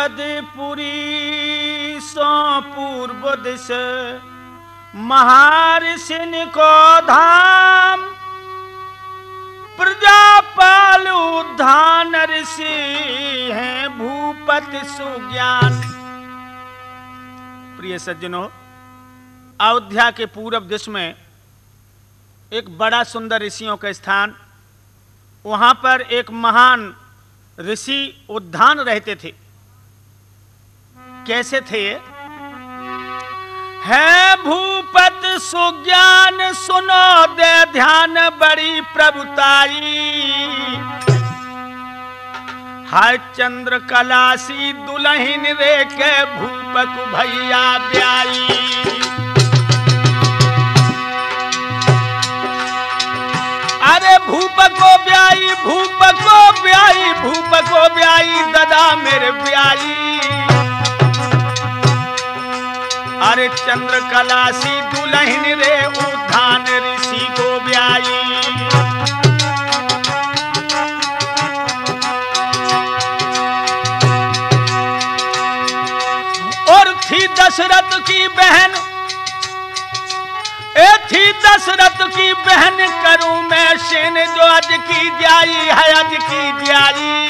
अवधपुरी सो पूर्व दिश महर्षिन को धाम, प्रजापाल उद्धान ऋषि हैं भूपति सुज्ञान। प्रिय सज्जनों, अयोध्या के पूर्व दिश में एक बड़ा सुंदर ऋषियों का स्थान, वहां पर एक महान ऋषि उद्धान रहते थे। कैसे थे? है भूपत सुज्ञान सुनो दे ध्यान बड़ी प्रभुताई, हाय चंद्र कलासी दुल्हन रे के भूपक भैया ब्याई। अरे भूपको ब्याई, भूपको ब्याई, भूपको ब्याई दादा मेरे ब्याई। अरे चंद्र कलासी दुल्हन रे उद्धान ऋषि को ब्याई। और थी दशरथ की बहन, थी दशरथ की बहन करूं मैं सेन जो अज की जाई है अज की जाई।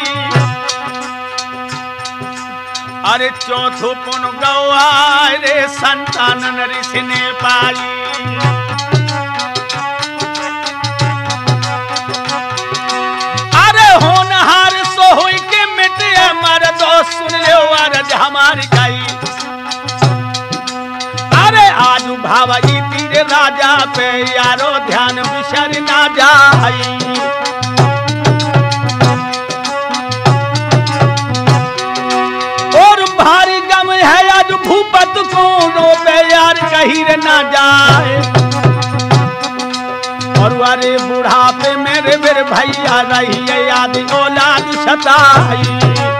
अरे चौथो पुन गौआ रे संतानन ऋषि ने पाई। अरे होनहार सो हुई के मिटे मर दो सुन लो अरज हमारी गाई। अरे आज भावई तीरे राजा पे यारो ध्यान बिसर ना जाई। और भारी गम है आज भूपत को रो पे यार कहीं ना जाए। और वारे बुढ़ापे मेरे मेरे भैया रही है याद औलाद सताई।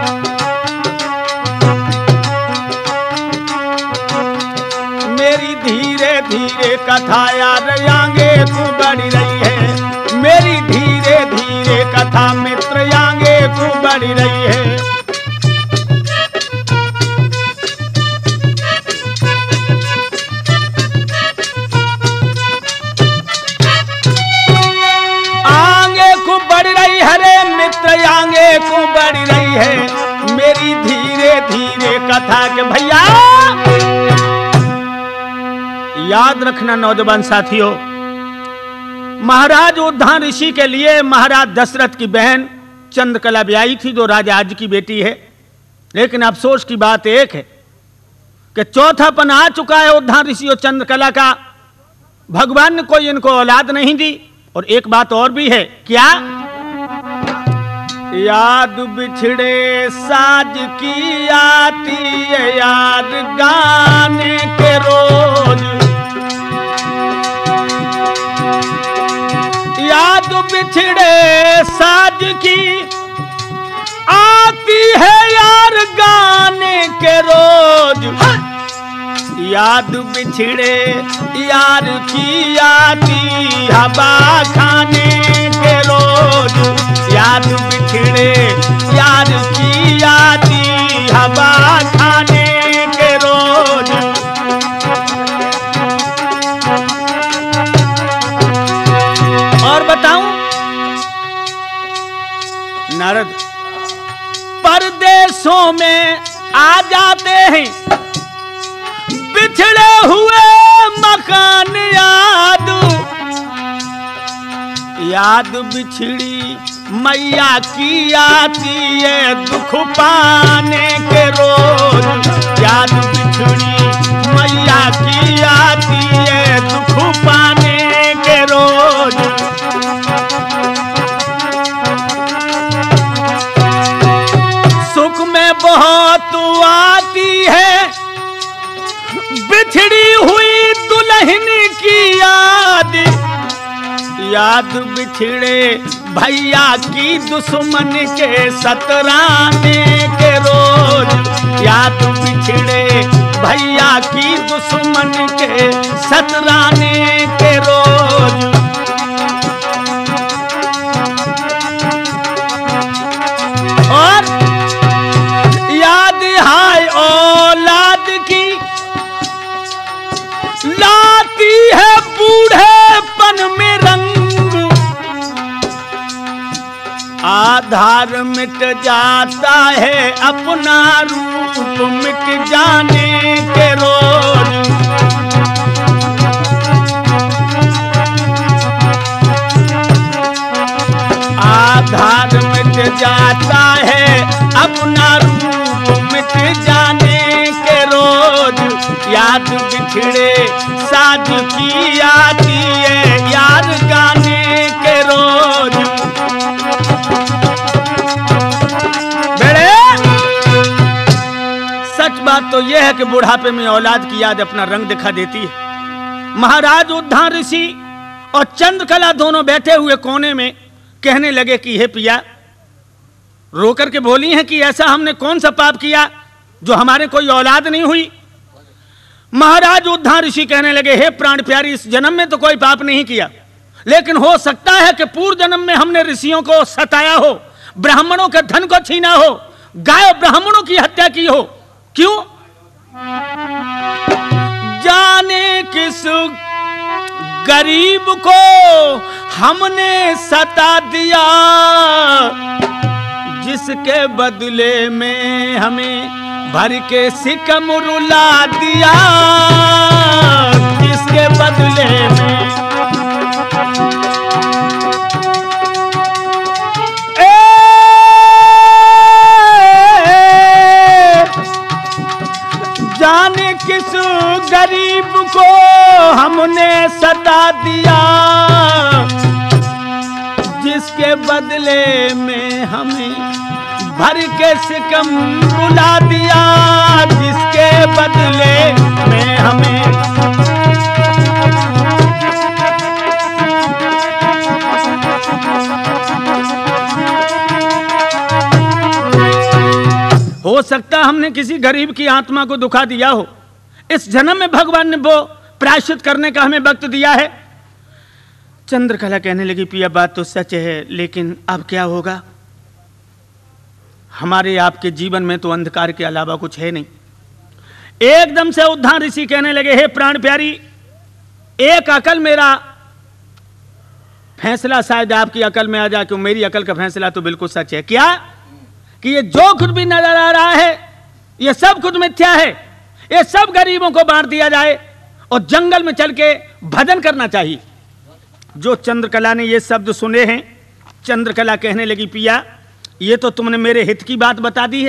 मेरी धीरे धीरे कथा यार आगे को बढ़ रही है। मेरी धीरे धीरे कथा मित्र आगे को बढ़ रही है। आगे को बढ़ रही है रे मित्र आगे को बढ़ रही है। मेरी धीरे धीरे कथा के भैया याद रखना नौजवान साथियों, महाराज उद्धान ऋषि के लिए महाराज दशरथ की बहन चंद्रकला ब्याई थी जो राजा आज की बेटी है। लेकिन अफसोस की बात एक है कि चौथापन आ चुका है उद्धान ऋषि और चंद्रकला का। भगवान ने कोई इनको औलाद नहीं दी। और एक बात और भी है, क्या? याद बिछड़े साज की आती है याद गाने के रोज। याद बिछड़े साज की आती है यार गाने के रोज। याद बिछड़े यार की आती हवा खाने के रोज। याद बिछड़े यार की आती हवा खाने के रोज। और बताऊं नारद, परदेशों में आ जाते हैं बिछड़े हुए मकान याद। याद बिछड़ी मैया की आती है दुख पाने के रोज। याद बिछड़ी मैया की आती है दुख पाने के रोज। सुख में बहुत आती है बिछड़ी हुई दुल्हन की याद। याद बिछड़े भैया की दुश्मन के सतराने के रोज। याद बिछड़े भैया की दुश्मन के सतराने के रोज। और याद आधार मिट जाता है, अपना रूप मिट जाने के रोज। आधार मिट जाता है, अपना रूप मिट जाने के रोज। याद बिछड़े साज की आती है, यार गाने के रोज। बेड़े सच बात तो यह है कि बुढ़ापे में औलाद की याद अपना रंग दिखा देती है। महाराज उद्धार ऋषि और चंद्रकला दोनों बैठे हुए कोने में कहने लगे कि हे पिया, रो करके बोली हैं कि ऐसा हमने कौन सा पाप किया जो हमारे कोई औलाद नहीं हुई। महाराज उद्धार ऋषि कहने लगे, हे प्राण प्यारी, इस जन्म में तो कोई पाप नहीं किया, लेकिन हो सकता है कि पूर्व जन्म में हमने ऋषियों को सताया हो, ब्राह्मणों के धन को छीना हो, गाय ब्राह्मणों की हत्या की हो। क्यों? जाने किस गरीब को हमने सता दिया, जिसके बदले में हमें भर के सिकम रुला दिया। जिसके बदले में जाने किस गरीब को हमने सता दिया, जिसके बदले में हमें भर के सिकम रुला दिया। जिसके बदले में हमें हो सकता हमने किसी गरीब की आत्मा को दुखा दिया हो। इस जन्म में भगवान ने वो प्रायश्चित करने का हमें वक्त दिया है। चंद्रकला कहने लगी, पिया बात तो सच है, लेकिन अब क्या होगा? हमारे आपके जीवन में तो अंधकार के अलावा कुछ है नहीं। एकदम से उद्धार ऋषि कहने लगे, हे प्राण प्यारी, एक अकल मेरा फैसला शायद आपकी अकल में आ जाए कि मेरी अकल का फैसला तो बिल्कुल सच है। क्या? कि ये जो कुछ भी नजर आ रहा है ये सब कुछ मिथ्या है। ये सब गरीबों को बांट दिया जाए और जंगल में चल के भजन करना चाहिए। जो चंद्रकला ने ये शब्द सुने हैं, चंद्रकला कहने लगी, पिया ये तो तुमने मेरे हित की बात बता दी है।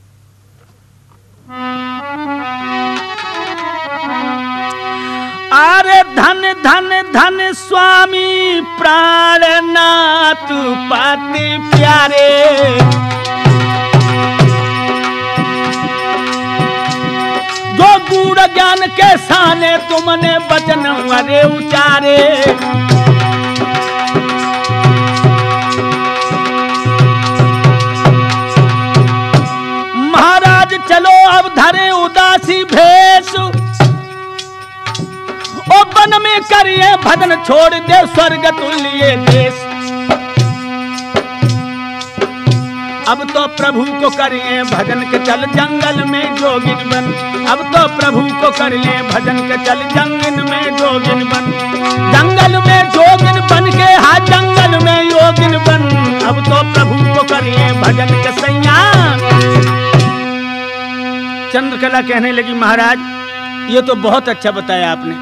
अरे धन धन धन स्वामी प्राणनाथ पाति प्यारे, जो गूढ़ ज्ञान के साने तुमने वचन अरे उचारे। चलो अब धरे उदासी भेष, ओ वन में करिए भजन, छोड़ दे स्वर्ग तुल्य देश। अब तो प्रभु को करिए भजन के चल जंगल में जोगिन बन। अब तो प्रभु को करिए भजन के चल जंगल में जोगिन बन। जंगल में जोगिन बन के, हाँ जंगल में योगिन बन। अब तो प्रभु को करिए भजन के सैया। चंद्रकला कहने लगी, महाराज ये तो बहुत अच्छा बताया आपने।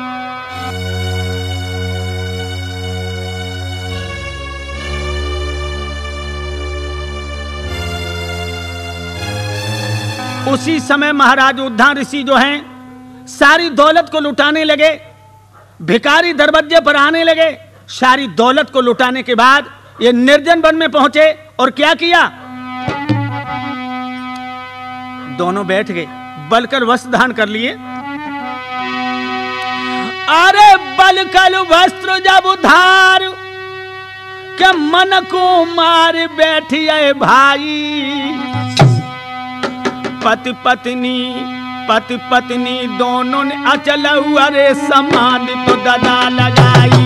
उसी समय महाराज उद्धार ऋषि जो हैं सारी दौलत को लुटाने लगे। भिखारी दरवाजे पर आने लगे। सारी दौलत को लुटाने के बाद ये निर्जन वन में पहुंचे और क्या किया? दोनों बैठ गए, बलकर वस्त्र धारण कर लिए। अरे बलकर वस्त्र जब उधार के मन को मार बैठिए भाई। पति पत्नी दोनों ने अचल अरे समाधि तो ददा लगाई।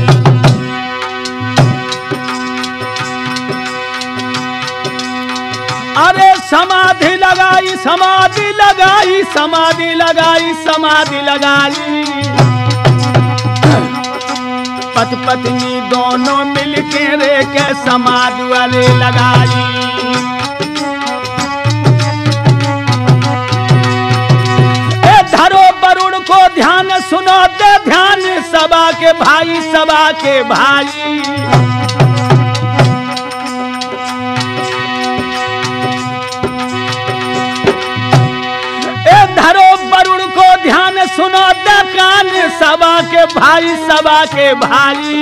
अरे समाधि लगाई, समाधि लगाई, समाधि लगाई, समाधि लगाई। पति पत्नी दोनों मिलके रे के समाज वाले लगाई। धरो वरुण को ध्यान, सुनो दे ध्यान सभा के भाई, सभा के भाई। धरो वरुण को ध्यान, सुनो दे कान सभा के भाई, सभा के भाई।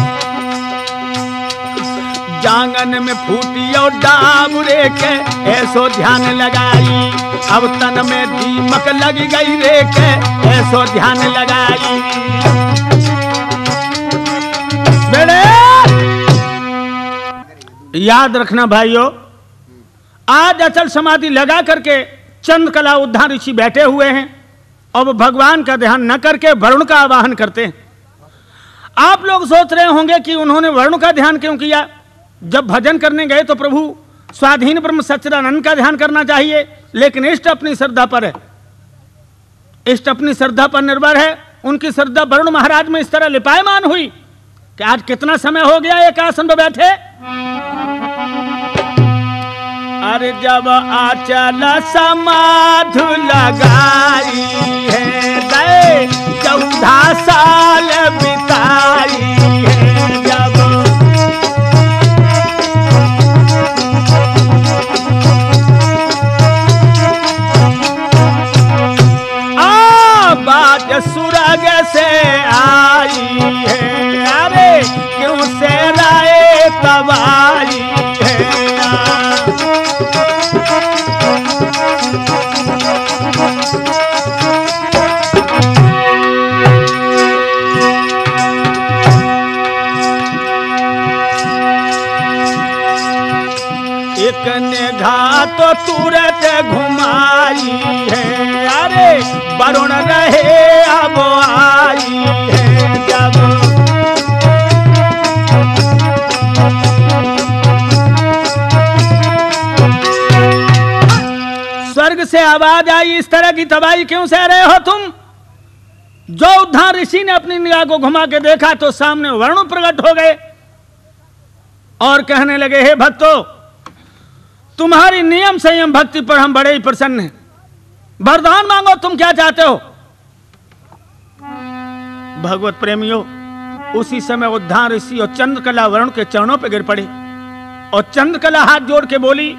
जांगन में फूटी और डाबरे के ऐसो ध्यान लगाई। अब तन में दीमक लग गई रे के ऐसो ध्यान लगाई। बेड़े याद रखना भाइयों, आज अचल समाधि लगा करके चंद्रकला उद्धार ऋषि बैठे हुए हैं और भगवान का ध्यान न करके वरुण का आवाहन करते हैं। आप लोग सोच रहे होंगे कि उन्होंने वरुण का ध्यान क्यों किया? जब भजन करने गए तो प्रभु स्वाधीन ब्रह्म सच्चिदानंद का ध्यान करना चाहिए, लेकिन इष्ट अपनी श्रद्धा पर है, इष्ट अपनी श्रद्धा पर निर्भर है। उनकी श्रद्धा वरुण महाराज में इस तरह लिपायमान हुई कि आज कितना समय हो गया एक आसन पर बैठे। अरे जब आचल समाधि लगाई है, गए 14 साल बिताई है। जब बात सुरग से आई है, अरे क्यों से राय तबाई है। एक निगाह तो तुरंत घुमाई है, अरे वरुण रहे अब आई है। जब स्वर्ग से आवाज आई, इस तरह की तबाही क्यों सह रहे हो तुम? जो उद्धार ऋषि ने अपनी निगाह को घुमा के देखा तो सामने वरुण प्रकट हो गए और कहने लगे, हे भक्तों, तुम्हारी नियम संयम भक्ति पर हम बड़े ही प्रसन्न हैं। वरदान मांगो, तुम क्या चाहते हो? भगवत प्रेमियों, उसी समय उद्धार ऋषि और चंद्रकला वरुण के चरणों पर गिर पड़े और चंद्रकला हाथ जोड़ के बोली,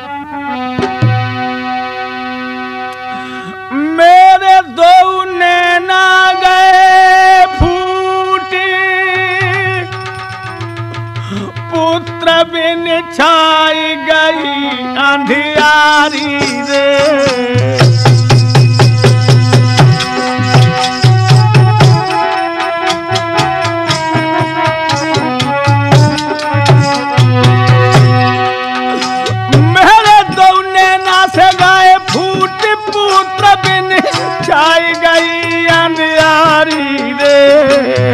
मेरे दो नैना गए फूटे, पुत्र बिन छाई गई अंधियारी रे। मेरे दो नैना से गए फूट, पुत्र बिन छाई गई अंधियारी रे।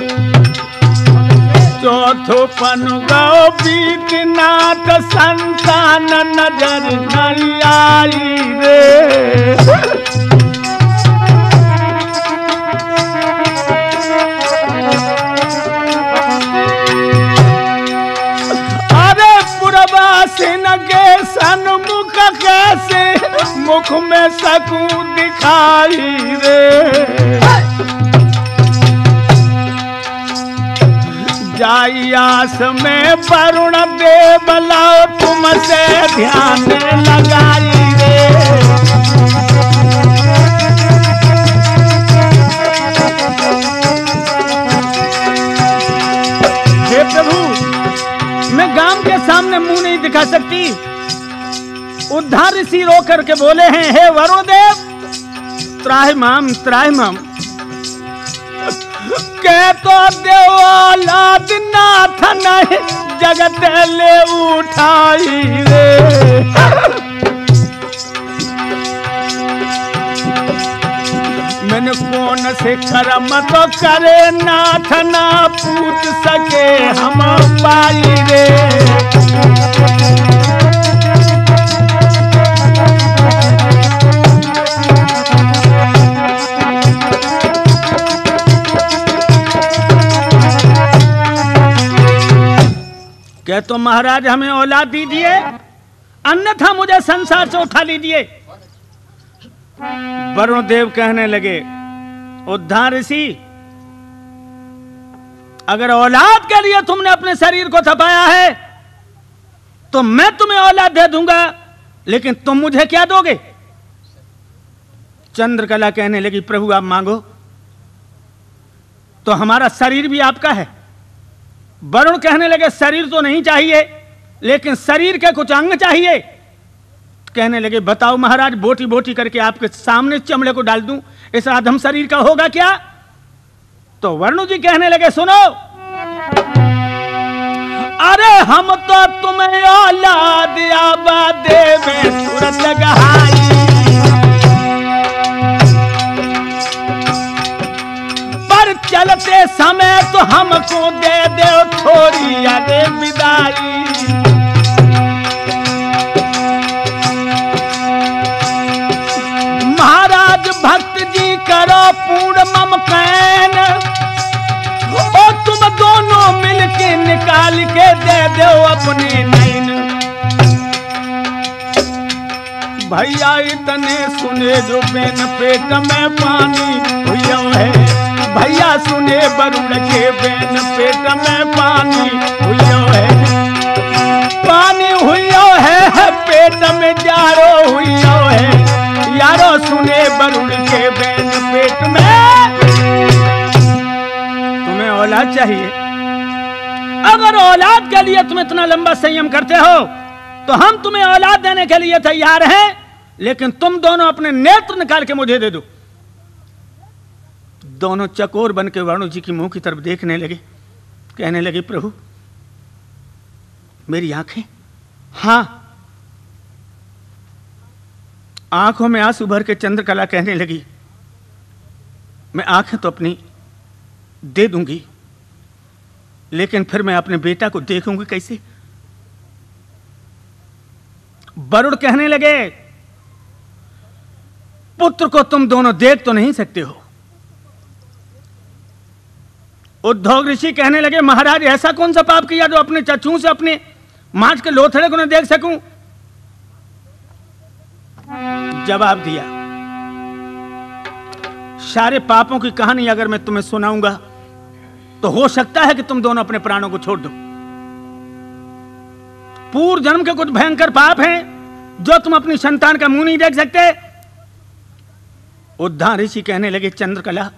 चौथो पन गौ बीतनाथ संतान नजर नहीं आई रे। अरे पुरवासिन के सन्मुख कैसे मुख में सकूं दिखाई रे। जाई आस में वरुण देव लाओ तुमसे ध्यान लगाई रे। हे प्रभु, मैं गांव के सामने मुंह नहीं दिखा सकती। उद्धार ऋषि रो करके बोले हैं, हे वरुण देव, त्राहिमाम त्राहिमाम। कह तो देवालाद नाथ नहीं जगत ले उठाई रे। मैंने कौन से कर्म तो करे नाथ ना पूछ सके हम पाई रे। या तो महाराज हमें औलाद दीजिए, अन्यथा मुझे संसार से उठा लीजिए। वरुण देव कहने लगे, उद्धार ऋषि, अगर औलाद के लिए तुमने अपने शरीर को तपाया है तो मैं तुम्हें औलाद दे दूंगा, लेकिन तुम मुझे क्या दोगे? चंद्रकला कहने लगी, प्रभु आप मांगो। तो हमारा शरीर भी आपका है। वरुण कहने लगे, शरीर तो नहीं चाहिए, लेकिन शरीर के कुछ अंग चाहिए। कहने लगे, बताओ महाराज, बोटी बोटी करके आपके सामने चमड़े को डाल दूं, इस आधम शरीर का होगा क्या? तो वरुण जी कहने लगे, सुनो, अरे हम तो तुम्हें औलाद आबा देवे सूरत लगाई, पर चलते समय तो हमको दे दो थोड़ी अरे विदाई। महाराज भक्त जी करो पूर्ण मम कैन, और तुम दोनों मिलके निकाल के दे दो अपने नैन। भैया इतने सुने जो बेन पेट में पानी हुआ है, भैया सुने वरुण के बेन पेट में पानी हुआ है, पानी हुआ है पेट में जारो हुआ है, यारो सुने वरुण के बेन पेट में। तुम्हें औलाद चाहिए, अगर औलाद के लिए तुम इतना लंबा संयम करते हो तो हम तुम्हें औलाद देने के लिए तैयार हैं, लेकिन तुम दोनों अपने नेत्र निकाल के मुझे दे दो। दोनों चकोर बन के वरुण जी की मुंह की तरफ देखने लगे, कहने लगे, प्रभु मेरी आंखें? हां। आंखों में आंसू भर के चंद्रकला कहने लगी, मैं आंखें तो अपनी दे दूंगी, लेकिन फिर मैं अपने बेटा को देखूंगी कैसे? वरुण कहने लगे, पुत्र को तुम दोनों देख तो नहीं सकते हो। उद्धव ऋषि कहने लगे, महाराज ऐसा कौन सा पाप किया जो अपने चचू से अपने मांस के लोथड़े को न देख सकूं? जवाब दिया, सारे पापों की कहानी अगर मैं तुम्हें सुनाऊंगा तो हो सकता है कि तुम दोनों अपने प्राणों को छोड़ दो। पूर्व जन्म के कुछ भयंकर पाप हैं जो तुम अपनी संतान का मुंह नहीं देख सकते। उद्धार ऋषि कहने लगे, चंद्रकला,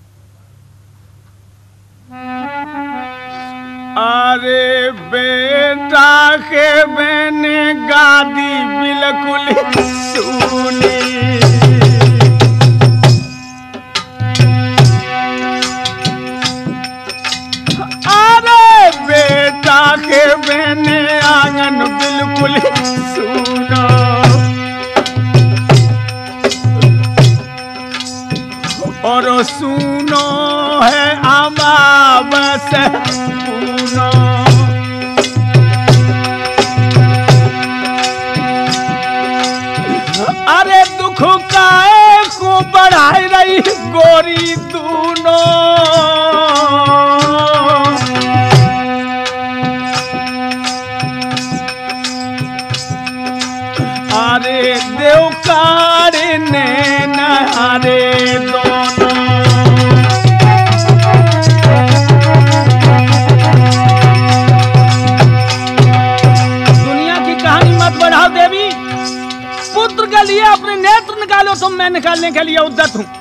अरे बेटा के मैंने गादी बिल्कुल सुनी, अरे बेटा के मैंने आंगन बिल्कुल सुनो, और सुनो है अमावस पूनो, अरे दुख काए को बढ़ाई रही गोरी दूनो, अरे देवकार ने नहारे दोनों, दुनिया की कहानी मत बढ़ाओ देवी, पुत्र के लिए अपने नेत्र निकालो, तुम मैं निकालने के लिए उद्यत हूं।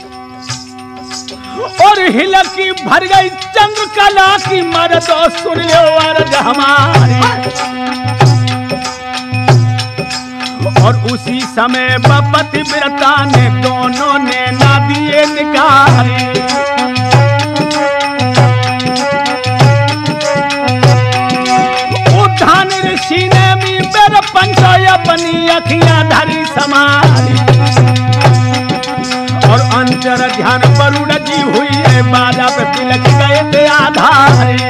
और हिलकी भर गई चंद्रकला की मर्दो, सुन लो अर्ज हमारी, और उसी समय पति व्रता ने दोनों ने ना दिए निकाली, उद्धान ऋषि ने भी मेरे पंचाय अपनी अखियां धरी समारी, और अंतर ध्यान वरुण जी हुई है बाजा पे तिलक गए थे आधारे।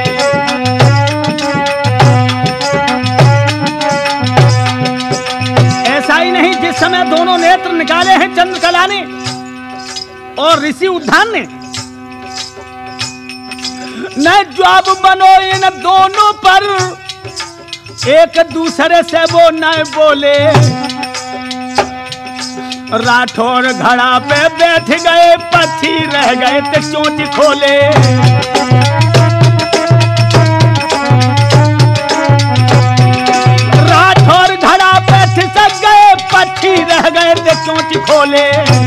ऐसा ही नहीं, जिस समय दोनों नेत्र निकाले हैं चंद्रकला ने और ऋषि उद्धान ने, न जवाब बनो इन दोनों पर एक दूसरे से वो न बोले। राठौर घड़ा पे बैठ गए, पक्षी रह गए तो चोंच खोले। राठौर घड़ा पे ठिसक गए, पक्षी रह गए तो चोंच खोले।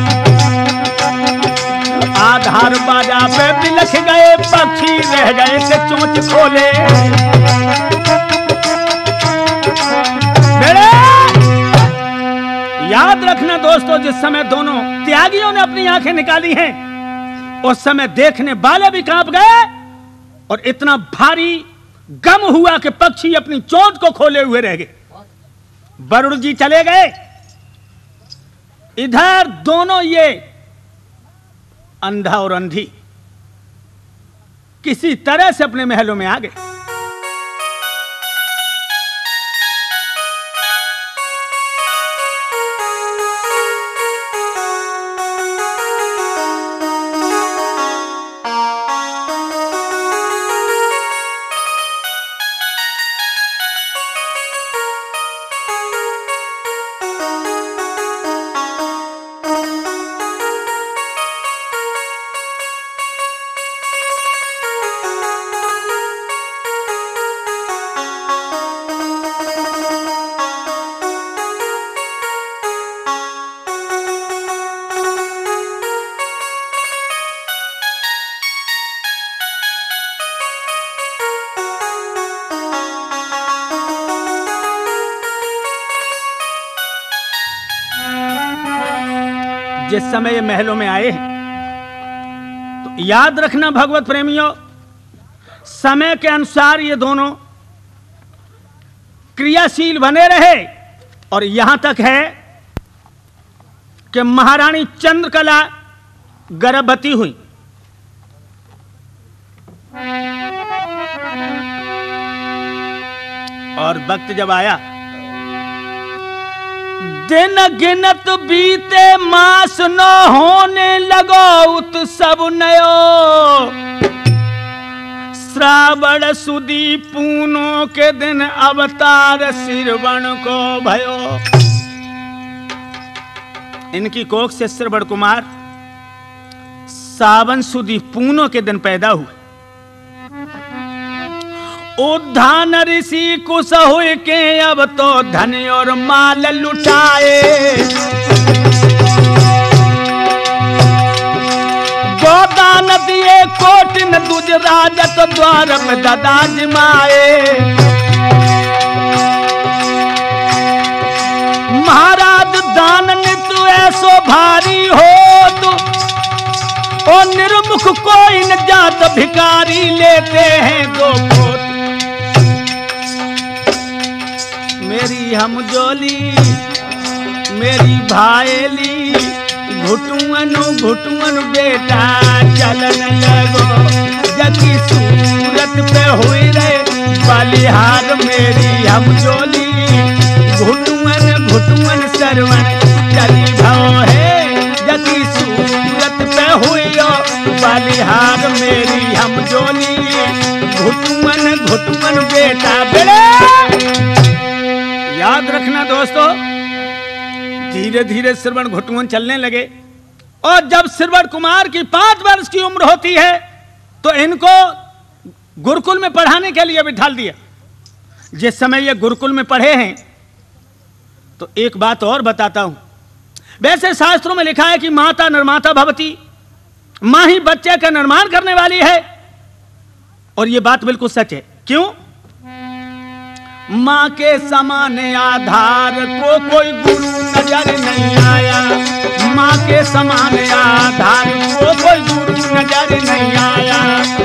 आधार बाजा पे बिलख गए, पक्षी रह गए तो चोंच खोले। याद रखना दोस्तों, जिस समय दोनों त्यागियों ने अपनी आंखें निकाली हैं, उस समय देखने वाले भी कांप गए और इतना भारी गम हुआ कि पक्षी अपनी चोंच को खोले हुए रह गए। वरुण जी चले गए, इधर दोनों ये अंधा और अंधी किसी तरह से अपने महलों में आ गए। जिस समय ये महलों में आए हैं, तो याद रखना भगवत प्रेमियों, समय के अनुसार ये दोनों क्रियाशील बने रहे और यहां तक है कि महारानी चंद्रकला गर्भवती हुई। और वक्त जब आया, दिन गिनत बीते मास न होने लगो उत्सव नयो। श्रावण सुदी पूनो के दिन अवतार श्रवण को भयो। इनकी कोख से श्रवण कुमार सावन सुदी पूनो के दिन पैदा हुए। उद्धान ऋषि कुश हुए के अब तो धन और माल लुटाए। गोदान दिए कोटिन दुज राजत द्वार में ददा जिमाए। महाराज दान नितु ऐसो भारी हो तो और निर्मुख कोई न जात भिकारी लेते हैं दो कोट। मेरी हमजोली मेरी भाईली घुटुअन बेटा चलन लगो। जगी सूरत पे हुई रे बलिहार मेरी हमजोली। घुटुअन सरवण चली भव है। जगी सूरत पे हुई बलिहार मेरी हमजोली। घुटुअन बेटा बेड़े। याद रखना दोस्तों, धीरे धीरे श्रवण घुटुअन चलने लगे और जब श्रवण कुमार की 5 वर्ष की उम्र होती है तो इनको गुरुकुल में पढ़ाने के लिए बिठा दिया। जिस समय ये गुरुकुल में पढ़े हैं तो एक बात और बताता हूं। वैसे शास्त्रों में लिखा है कि माता निर्माता भवती, मां ही बच्चे का निर्माण करने वाली है और यह बात बिल्कुल सच है। क्यों? मां के समान आधार को कोई गुरु नजर नहीं आया। मां के समान आधार को कोई गुरु नजर नहीं आया।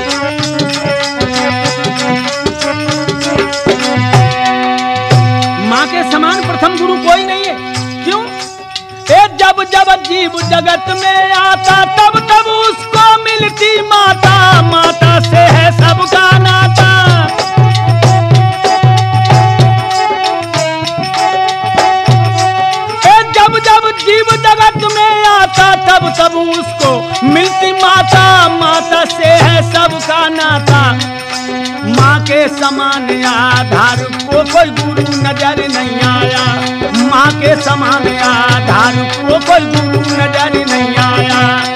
मां के समान प्रथम गुरु कोई नहीं है। क्यों? जब जब जीव जगत में आता तब तब उसको मिलती माता। माता से है सबका नाता। जब जब जीव जगत में आता तब तब उसको मिलती माता। माता से है सबका नाता। माँ के समान आधार को कोई गुरु नजर नहीं आया, माँ के समान आधार को कोई गुरु नजर नहीं आया।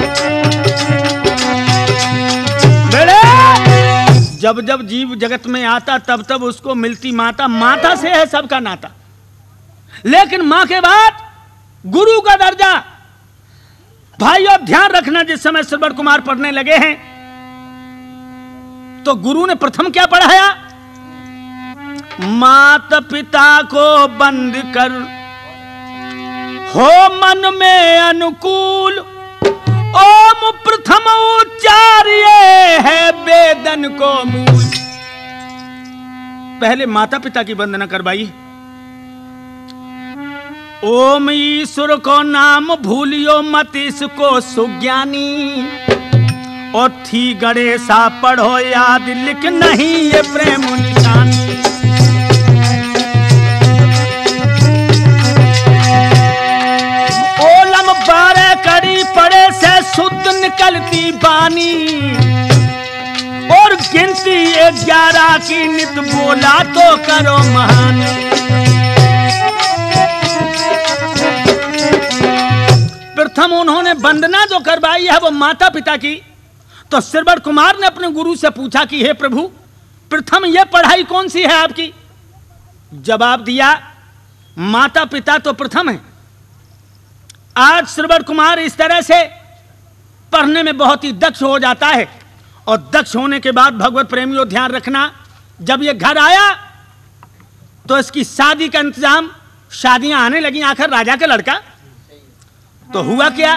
बेड़े जब जब जीव जगत में आता तब तब उसको मिलती माता, माता से है सबका नाता, लेकिन माँ के बाद गुरु का दर्जा। भाइयों ध्यान रखना, जिस समय श्रवण कुमार पढ़ने लगे हैं तो गुरु ने प्रथम क्या पढ़ाया? माता पिता को बंद कर हो मन में अनुकूल, ओम प्रथम उच्चार्य है वेदन को मूल। पहले माता पिता की वंदना करवाई। ओम ईश्वर को नाम भूलियो मत इसको सुज्ञानी, और थी गणेशा पढ़ो याद लिख नहीं ये प्रेम निशानी। ओलम 12 कड़ी पड़े से शुद्ध निकलती बानी, और गिनती 11 की नित बोला तो करो महानी। प्रथम उन्होंने वंदना जो करवाई है वो माता पिता की। तो श्रवण कुमार ने अपने गुरु से पूछा कि हे प्रभु, प्रथम यह पढ़ाई कौन सी है आपकी? जवाब दिया, माता पिता तो प्रथम है। आज श्रवण कुमार इस तरह से पढ़ने में बहुत ही दक्ष हो जाता है, और दक्ष होने के बाद भगवत प्रेमियों ध्यान रखना, जब ये घर आया तो इसकी शादी का इंतजाम, शादियां आने लगी, आखिर राजा का लड़का। तो हुआ क्या?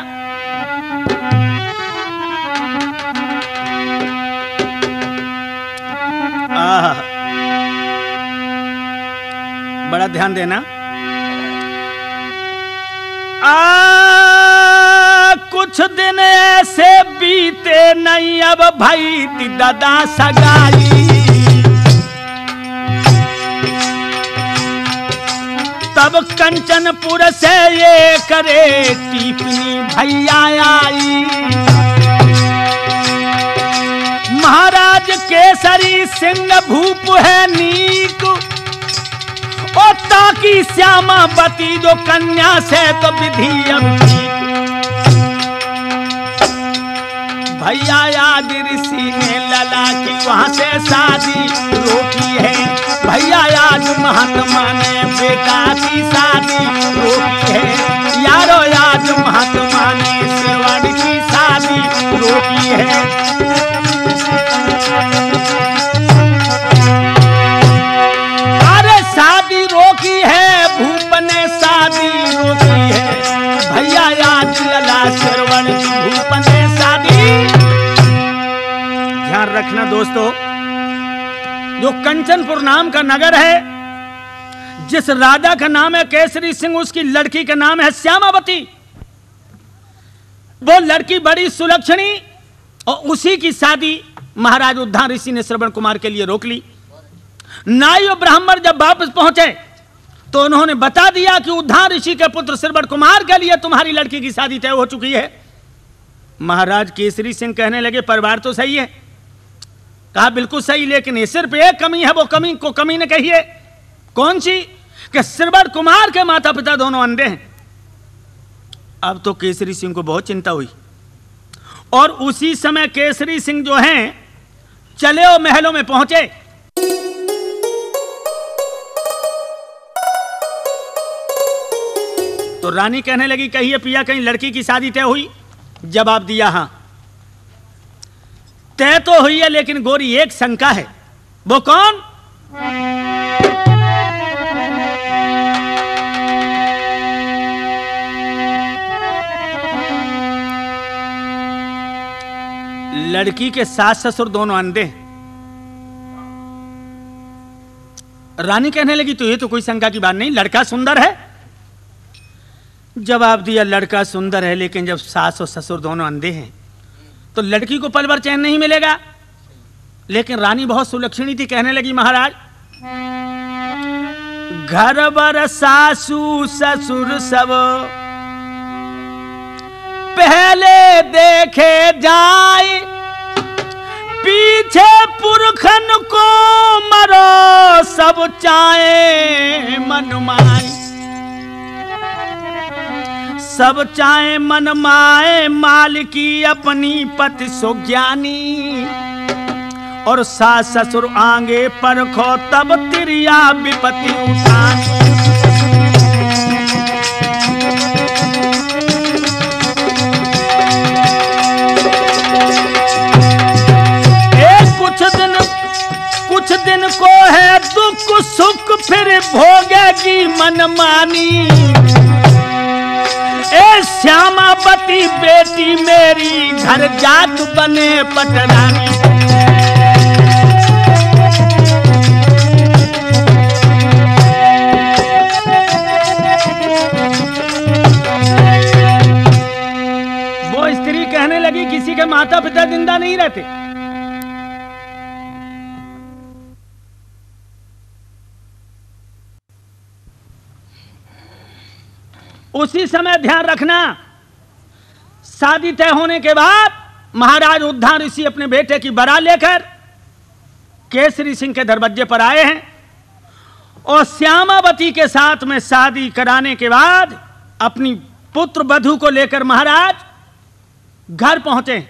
बड़ा ध्यान देना। कुछ दिन ऐसे बीते नहीं, अब भाई दादा सगाई, तब कंचनपुर से ये करे टिप्पणी भैया आई। महाराज केसरी सिंह भूप है नीक, और ताकि श्यामावती जो कन्या से तो विधि अब ठीक। भैया याद ऋषि ने लला की वहां से शादी रोकी है, भैया याद महात्मा ने बेटा की शादी रोकी है, यारो याद महात्मा ने श्रवण की शादी रोकी है। अरे शादी रोकी है, भूप ने शादी रोकी है, भैया याद लला श्रवण की भूप ने शादी। ध्यान रखना दोस्तों, जो कंचनपुर नाम का नगर है, जिस राजा का नाम है केसरी सिंह, उसकी लड़की का नाम है श्यामावती। वो लड़की बड़ी सुलक्षणी, और उसी की शादी महाराज उद्धार ऋषि ने श्रवण कुमार के लिए रोक ली। नाई और ब्राह्मण जब वापस पहुंचे तो उन्होंने बता दिया कि उद्धार ऋषि के पुत्र श्रवण कुमार के लिए तुम्हारी लड़की की शादी तय हो चुकी है। महाराज केसरी सिंह कहने लगे, परिवार तो सही है। कहा बिल्कुल सही, लेकिन ये सिर्फ एक कमी है, वो कमी को कमी ने कही है। कौन सी? कि श्रवण कुमार के माता पिता दोनों अंधे हैं। अब तो केसरी सिंह को बहुत चिंता हुई, और उसी समय केसरी सिंह जो हैं चले और महलों में पहुंचे। तो रानी कहने लगी, कहिए पिया कहीं लड़की की शादी तय हुई? जवाब दिया, हां तय तो हुई है, लेकिन गोरी एक शंका है। वो कौन? लड़की के सास ससुर दोनों अंधे। रानी कहने लगी, तो ये तो कोई शंका की बात नहीं, लड़का सुंदर है। जवाब दिया, लड़का सुंदर है, लेकिन जब सास और ससुर दोनों अंधे हैं तो लड़की को पल भर चैन नहीं मिलेगा। लेकिन रानी बहुत सुलक्षणी थी, कहने लगी, महाराज घर बर सासू ससुर सब पहले देखे जाए, पीछे पुरखन को सब चाहे मन माए, सब चाहे मन माए, माल की अपनी पति सो ज्ञानी, और सास ससुर आगे परखो तब तिरिया विपत्ति उठानी। कुछ दिन को है दुख सुख, फिर भोगेगी मनमानी। ए श्यामावती बेटी मेरी, घर जात बने पटरानी। वो स्त्री कहने लगी किसी के माता पिता जिंदा नहीं रहते। उसी समय ध्यान रखना, शादी तय होने के बाद महाराज उद्धार ऋषि अपने बेटे की बरा लेकर केसरी सिंह के दरवाजे पर आए हैं, और श्यामावती के साथ में शादी कराने के बाद अपनी पुत्र वधू को लेकर महाराज घर पहुंचे।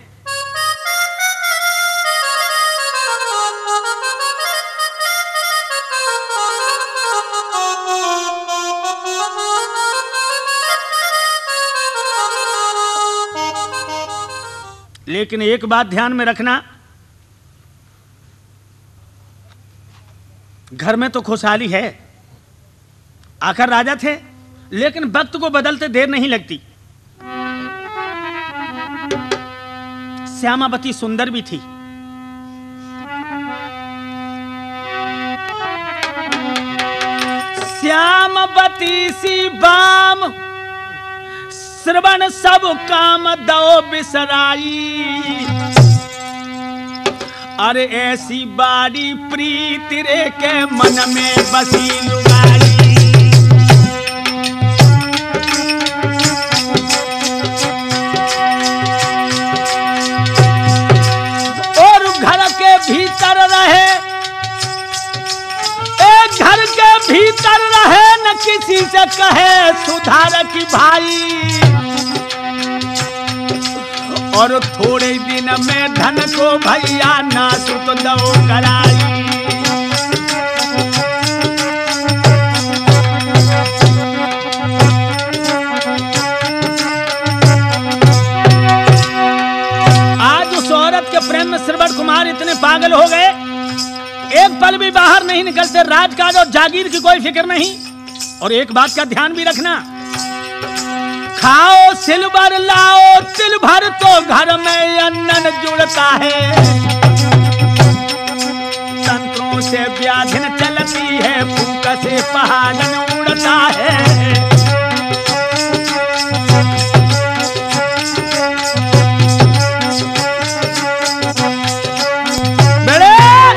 लेकिन एक बात ध्यान में रखना, घर में तो खुशहाली है, आखिर राजा थे, लेकिन वक्त को बदलते देर नहीं लगती। श्यामावती सुंदर भी थी। श्यामावती सी बाम, श्रवण सब काम दो बिसराई। अरे ऐसी बाड़ी प्रीति रे के मन में बसी लुगाई। और घर के भीतर रहे, एक घर के भीतर रहे, न किसी से कहे सुधार की भाई। और थोड़े दिन में धन को भैया नासुत दो कराई। आज उस औरत के प्रेम में श्रवण कुमार इतने पागल हो गए, एक पल भी बाहर नहीं निकलते, राजकाज और जागीर की कोई फिक्र नहीं। और एक बात का ध्यान भी रखना, खाओ सिलवर लाओ तिल भर, तो घर में अन्न जुड़ता है। तंत्रों से व्याधिन चलती है, फूक से पहाड़न उड़ता है। बड़े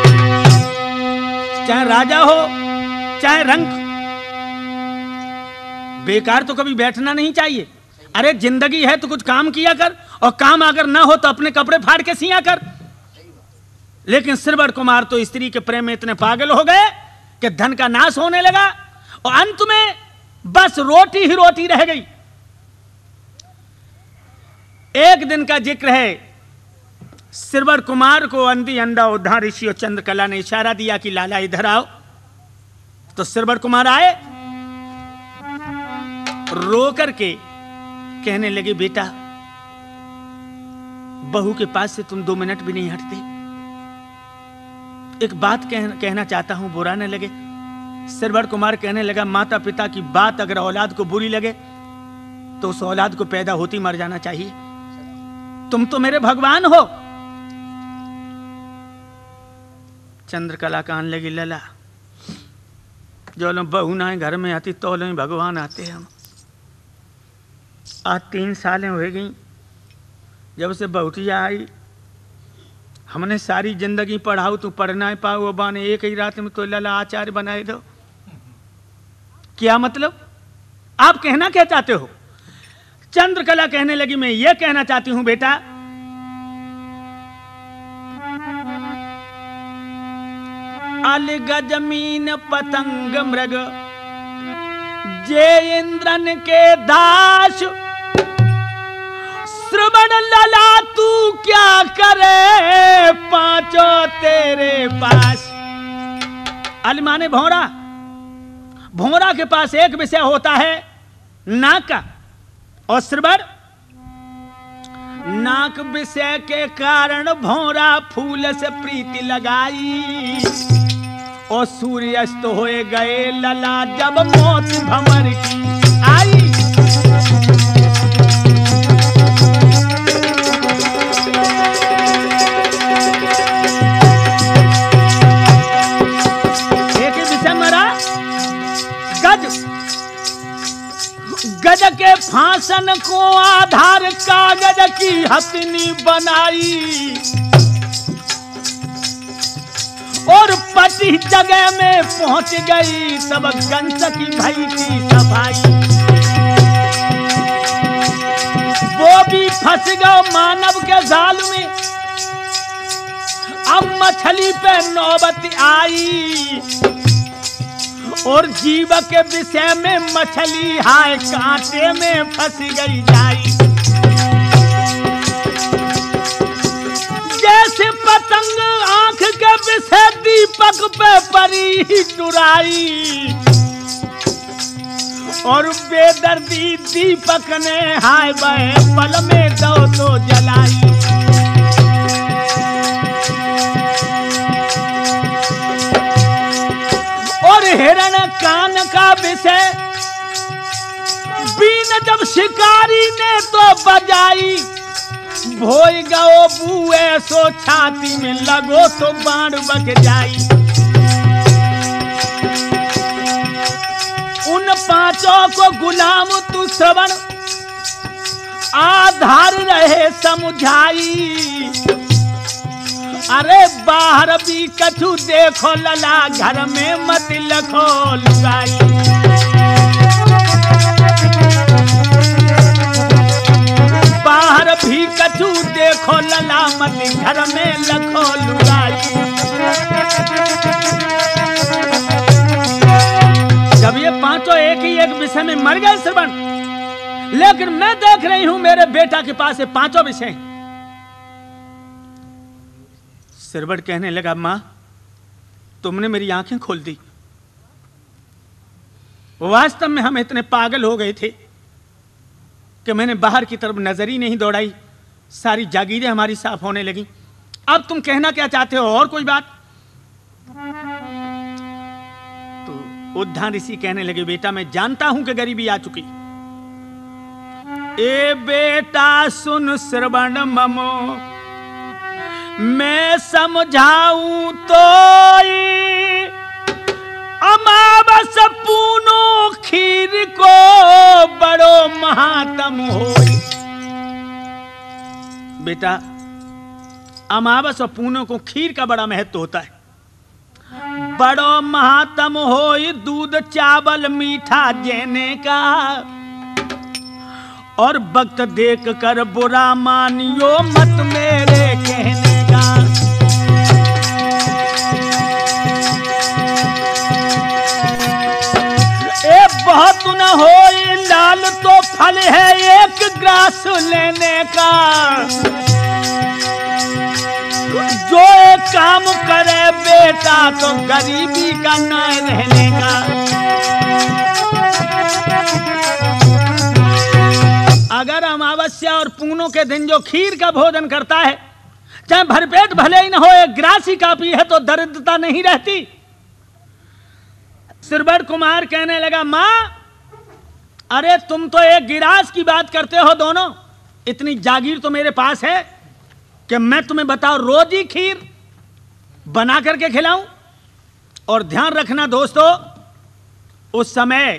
चाहे राजा हो चाहे रंक, बेकार तो कभी बैठना नहीं चाहिए। अरे जिंदगी है तो कुछ काम किया कर, और काम अगर ना हो तो अपने कपड़े फाड़ के सिया कर। लेकिन श्रवण कुमार तो स्त्री के प्रेम में इतने पागल हो गए कि धन का नाश होने लगा, और अंत में बस रोटी ही रोटी रह गई। एक दिन का जिक्र है, श्रवण कुमार को अंधी अंधा उद्धार ऋषि और चंद्रकला ने इशारा दिया कि लाला इधर आओ। तो श्रवण कुमार आए, रो करके कहने लगे, बेटा बहू के पास से तुम 2 मिनट भी नहीं हटते। एक बात कहना चाहता हूं, बुरा न लगे। श्रवण कुमार कहने लगा, माता पिता की बात अगर औलाद को बुरी लगे तो उस औलाद को पैदा होती मर जाना चाहिए। तुम तो मेरे भगवान हो। चंद्रकला कहने लगी, लला जो लोग बहू ना घर में आती तो लोग भगवान आते हैं। हम आज 3 सालें हो गई जब से बहुटिया आई, हमने सारी जिंदगी पढ़ाओ तू पढ़ ना पाओ, बाने एक ही रात में तो लला आचार्य बनाए दो। क्या मतलब? आप कहना क्या चाहते हो? चंद्रकला कहने लगी, मैं ये कहना चाहती हूं बेटा, भाल गजमीन पतंग मृग, जे इंद्रन के दास। श्रवण लला तू क्या करे, पांचों तेरे पास। अली माने भौरा, भौरा के पास एक विषय होता है नाक का, और श्रवण नाक विषय के कारण भौरा फूल से प्रीति लगाई, और सूर्यास्त होए गए लला जब मौत भंवर की आई। एक विषय मरा गज, गज के फांसन को आधार कागज की हथनी बनाई, और पति जगह में पहुंच गई सब कंस की भई थी सफाई। वो भी फंस गए मानव के जाल में, अब मछली पे नौबत आई, और जीव के विषय में मछली हाय कांटे में फंस गई जाई। जैसे पतंग आंख के विषय दीपक पे परी टुराई, और बेदर्दी दीपक ने हाय बहे पल में दो तो जलाई। और हिरण कान का विषय बीन जब शिकारी ने तो बजाई, भोई गओ बुए सो छाती में लगो तो बाण बक जाई। उन पांचों को गुलाम तू श्रवण आधार रहे समझाई। अरे बाहर भी कछु देखो लला, घर में मत लखो लुगाई। बाहर भी कछु देखो लला, मत घर में लखो लुगाई। जब ये पांचों एक ही एक विषय में मर गए श्रवण, लेकिन मैं देख रही हूं मेरे बेटा के पास ये पांचों विषय। श्रवण कहने लगा, मां तुमने मेरी आंखें खोल दी। वास्तव में हम इतने पागल हो गए थे कि मैंने बाहर की तरफ नजर ही नहीं दौड़ाई, सारी जागीरें हमारी साफ होने लगी। अब तुम कहना क्या चाहते हो, और कोई बात? तो उद्धार ऋषि कहने लगे, बेटा मैं जानता हूं कि गरीबी आ चुकी। ए बेटा सुन श्रवण ममो, मैं समझाऊं तो अमावस पूनो खीर को बड़ो महात्म होई। बेटा अमावस और पूनो को खीर का बड़ा महत्व होता है। बड़ो महात्म होई दूध चावल मीठा जेने का, और वक्त देख कर बुरा मानियो मत मेरे कहने का। ए बहुत न होई लाल तो फल है एक ग्रास लेने का, जो एक काम करे बेटा तो गरीबी का न रहने का। अगर अमावस्या और पूनों के दिन जो खीर का भोजन करता है, चाहे भरपेट भले ही न हो, एक ग्रासी काफी है तो दरिद्रता नहीं रहती। श्रवण कुमार कहने लगा, मां अरे तुम तो एक गिरास की बात करते हो दोनों, इतनी जागीर तो मेरे पास है कि मैं तुम्हें बताओ रोज ही खीर बना करके खिलाऊं। और ध्यान रखना दोस्तों, उस समय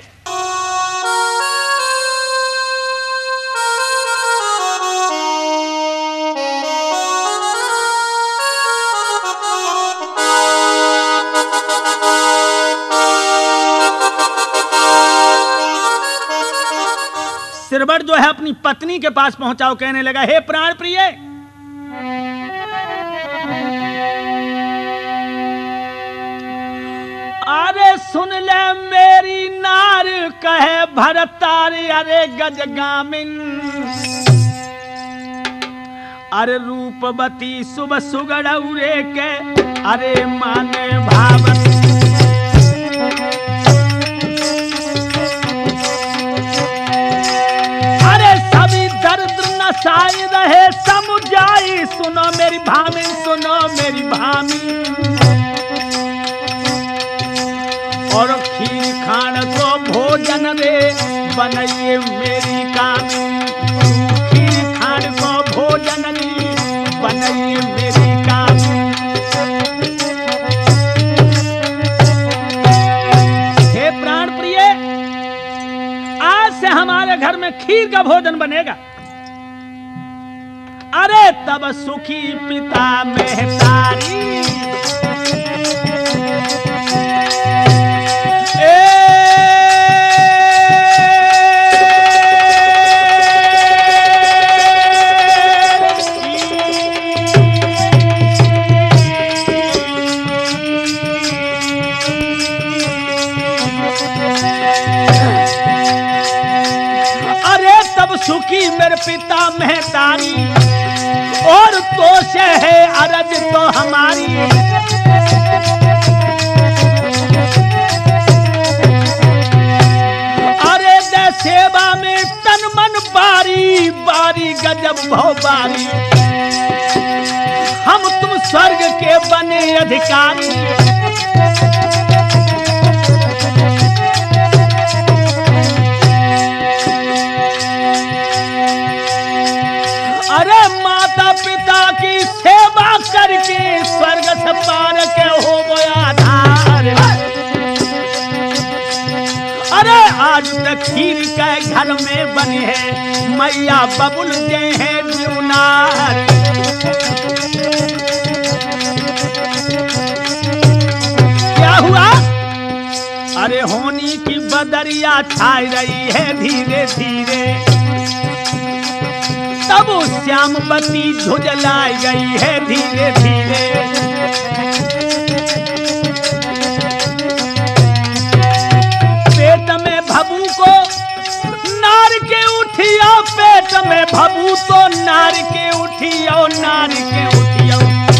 श्रवण जो है अपनी पत्नी के पास पहुंचाओ, कहने लगा, हे प्राण प्रिय, मेरी नार कहे भरतार अरे गजगामिन, अरे रूपवती शुभ सुगड़ौरे के अरे माने भावन। अरे सभी दर्द नशाई रहे समुझाई, सुनो मेरी भामिन सुनो मेरी भामिन। और खीर खान को भोजन रे बनाइए मेरी कामिन, खीर खान को भोजन रे बनाइए मेरी कामिन। हे प्राण प्रिय, आज से हमारे घर में खीर का भोजन बनेगा। अरे तब सुखी पिता महतारी, सुखी मेरे पिता महतारी, और तो से है अरज तो हमारी। अरे दे सेवा में तन मन बारी बारी गजब भव बारी, हम तुम स्वर्ग के बने अधिकारी। अरे माता पिता की सेवा करके स्वर्ग से पार के हो गया धार। अरे आज तक खीर के घर में बनी है मैया बबुल के हैं जीवनार। क्या हुआ? अरे होनी की बदरिया छाई रही है धीरे धीरे, तब श्यामवती झुझलाई गई है धीरे धीरे। पेट में भबू को नार के उठियो, पेट में भबू तो नार के उठियो, नार के उठियो।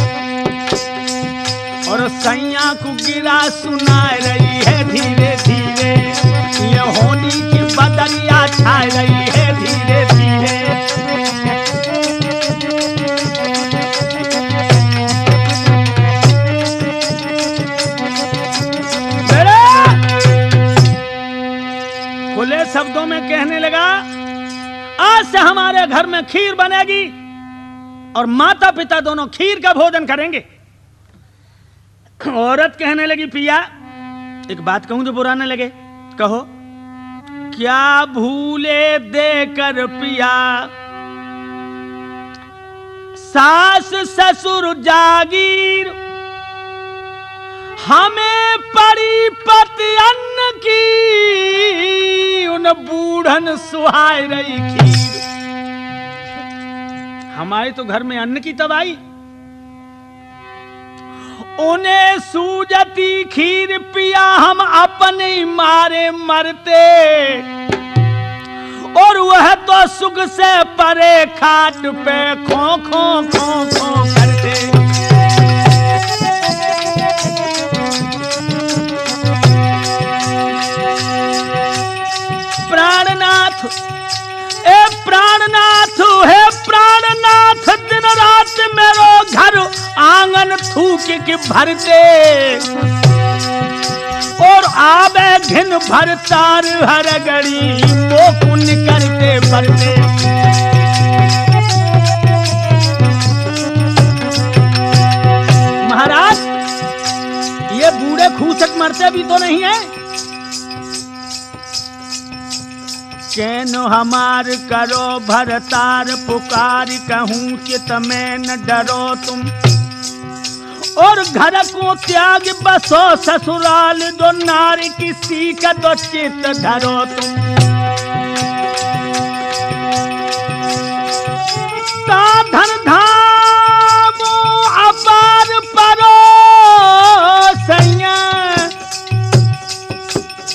और सैया को गिरा सुनाई रही है धीरे धीरे, ये होनी की बदरिया छाई रही है धीरे धीरे। खुले शब्दों में कहने लगा, आज से हमारे घर में खीर बनेगी और माता पिता दोनों खीर का भोजन करेंगे। औरत कहने लगी, पिया एक बात कहूं जो बुरा न लगे, कहो। क्या भूले देकर पिया सास ससुर जागीर, हमें पड़ी पति अन्न की, उन बूढ़न सुहाय रही खीर। हमारे तो घर में अन्न की तबाही, उन्हें सूजती खीर पिया हम अपने मारे मरते, और वह तो सुख से परे खाट पे खो खो खो खो करते। प्राणनाथ ए प्राणनाथ है प्राणनाथ, दिन रात मेरो घर आंगन थूक के भरते, और आवे घिन भरतार हर गड़ी वो पुण्य करते भरते। महाराज ये बूढ़े खूचट मरते भी तो नहीं है। कैनो हमार करो भरतार पुकार, कहूं चित में न डरो तुम, और घर को त्याग बसो ससुराल, दो नारी किसी का दो चित धरो तुम। साधन धामो अपार परो सैया,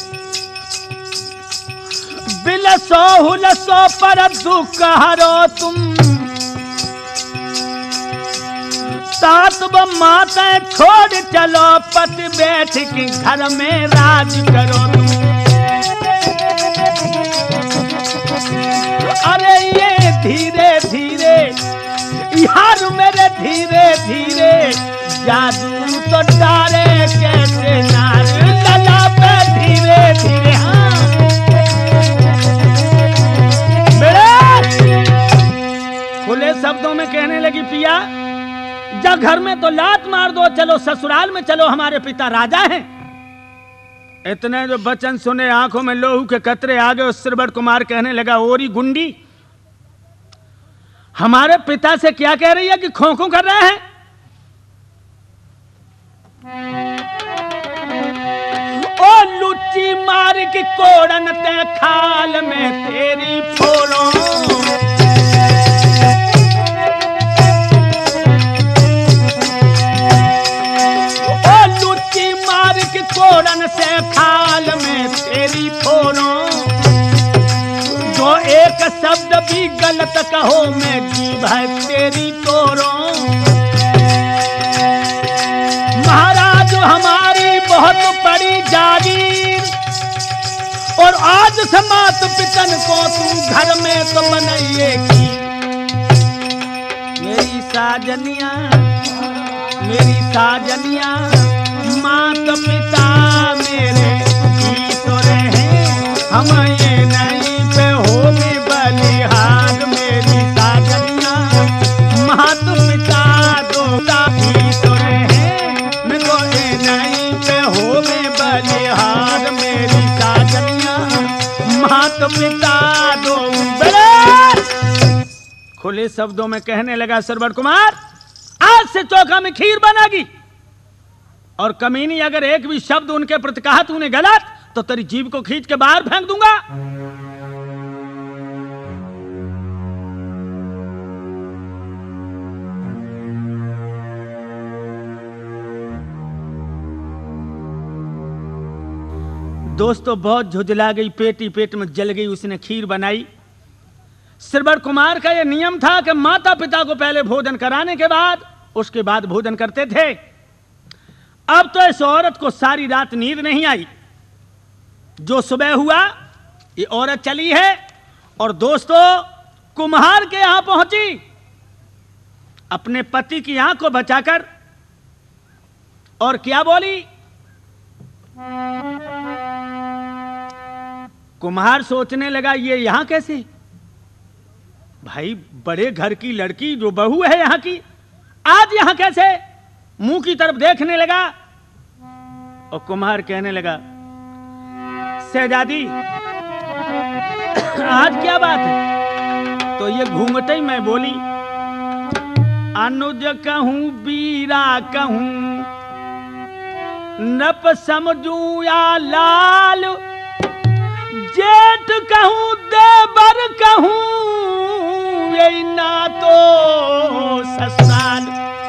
कहो तुम तात व माता छोड़ चलो पति बैठ के घर में राज करो तुम। अरे ये धीरे धीरे यार मेरे धीरे धीरे जादू तो डाले कैसे नार लला पे धीरे धीरे। हाँ मेरे खुले शब्दों में कहने लगी पिया जा घर में तो लात मार दो, चलो ससुराल में चलो, हमारे पिता राजा हैं। इतने जो वचन सुने आंखों में लोहू के कतरे आ गए। श्रवण कुमार कहने लगा ओरी गुंडी हमारे पिता से क्या कह रही है कि खों-खों कर रहे हैं। ओ लुच्ची मार की कोड़न ते खाल में तेरी फोड़ो। ओ लुच्ची मार की कोड़न से खाल में तेरी फोड़ो। जो एक शब्द भी गलत कहो मैं जीभ है तेरी तोड़ो। महाराज हमारी बहुत बड़ी जागीर और आज से मात पितन को तू घर में तो बनाइएगी। मेरी साजनिया मात पिता मेरे की तो रहे हम ये नहीं पे होगी बलिहार। मेरी साजनिया मात पिता दो की तो रहे मैं तो ये नहीं पे होगी बलिहार। मेरी साजनिया मात पिता दो। खुले शब्दों में कहने लगा श्रवण कुमार आज से चौका में खीर बनेगी और कमीनी अगर एक भी शब्द उनके प्रति कहा तूने गलत तो तेरी जीभ को खींच के बाहर फेंक दूंगा। दोस्तों बहुत झुंझला गई, पेट में जल गई। उसने खीर बनाई। श्रवण कुमार का यह नियम था कि माता पिता को पहले भोजन कराने के बाद उसके बाद भोजन करते थे। अब तो इस औरत को सारी रात नींद नहीं आई। जो सुबह हुआ ये औरत चली है और दोस्तों कुम्हार के यहां पहुंची अपने पति की आंख को बचाकर और क्या बोली। कुम्हार सोचने लगा ये यहां कैसे, भाई बड़े घर की लड़की जो बहू है यहां की आज यहां कैसे। मुंह की तरफ देखने लगा और कुम्हार कहने लगा शहजादी आज क्या बात है। तो ये घूंघटे ही मैं बोली अनुज कहूं बीरा कहूं नप समझू या लाल जेठ कहूं देवर कहूं यही ना तो ससुराल।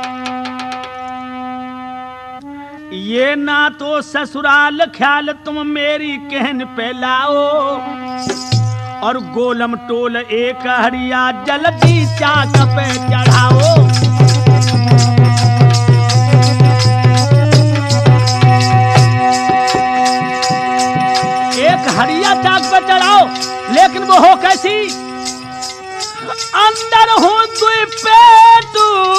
ये ना तो ससुराल ख्याल तुम मेरी कहन पे लाओ और गोलम टोल एक हरिया जल्दी चाक पे चढ़ाओ। एक हरिया चाक पे चढ़ाओ लेकिन वो हो कैसी। अंदर हो दुई पेट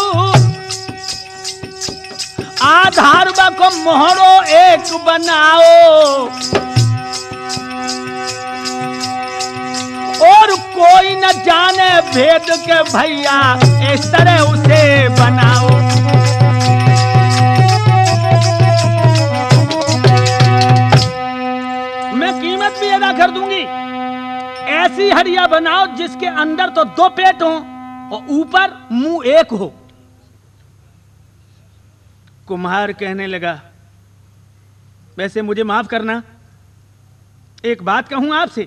आधार को मोहरो एक बनाओ और कोई न जाने भेद के भैया इस तरह उसे बनाओ। मैं कीमत भी अदा कर दूंगी। ऐसी हरिया बनाओ जिसके अंदर तो दो पेट हो और ऊपर मुंह एक हो। कुम्हार कहने लगा वैसे मुझे माफ करना, एक बात कहूं आपसे।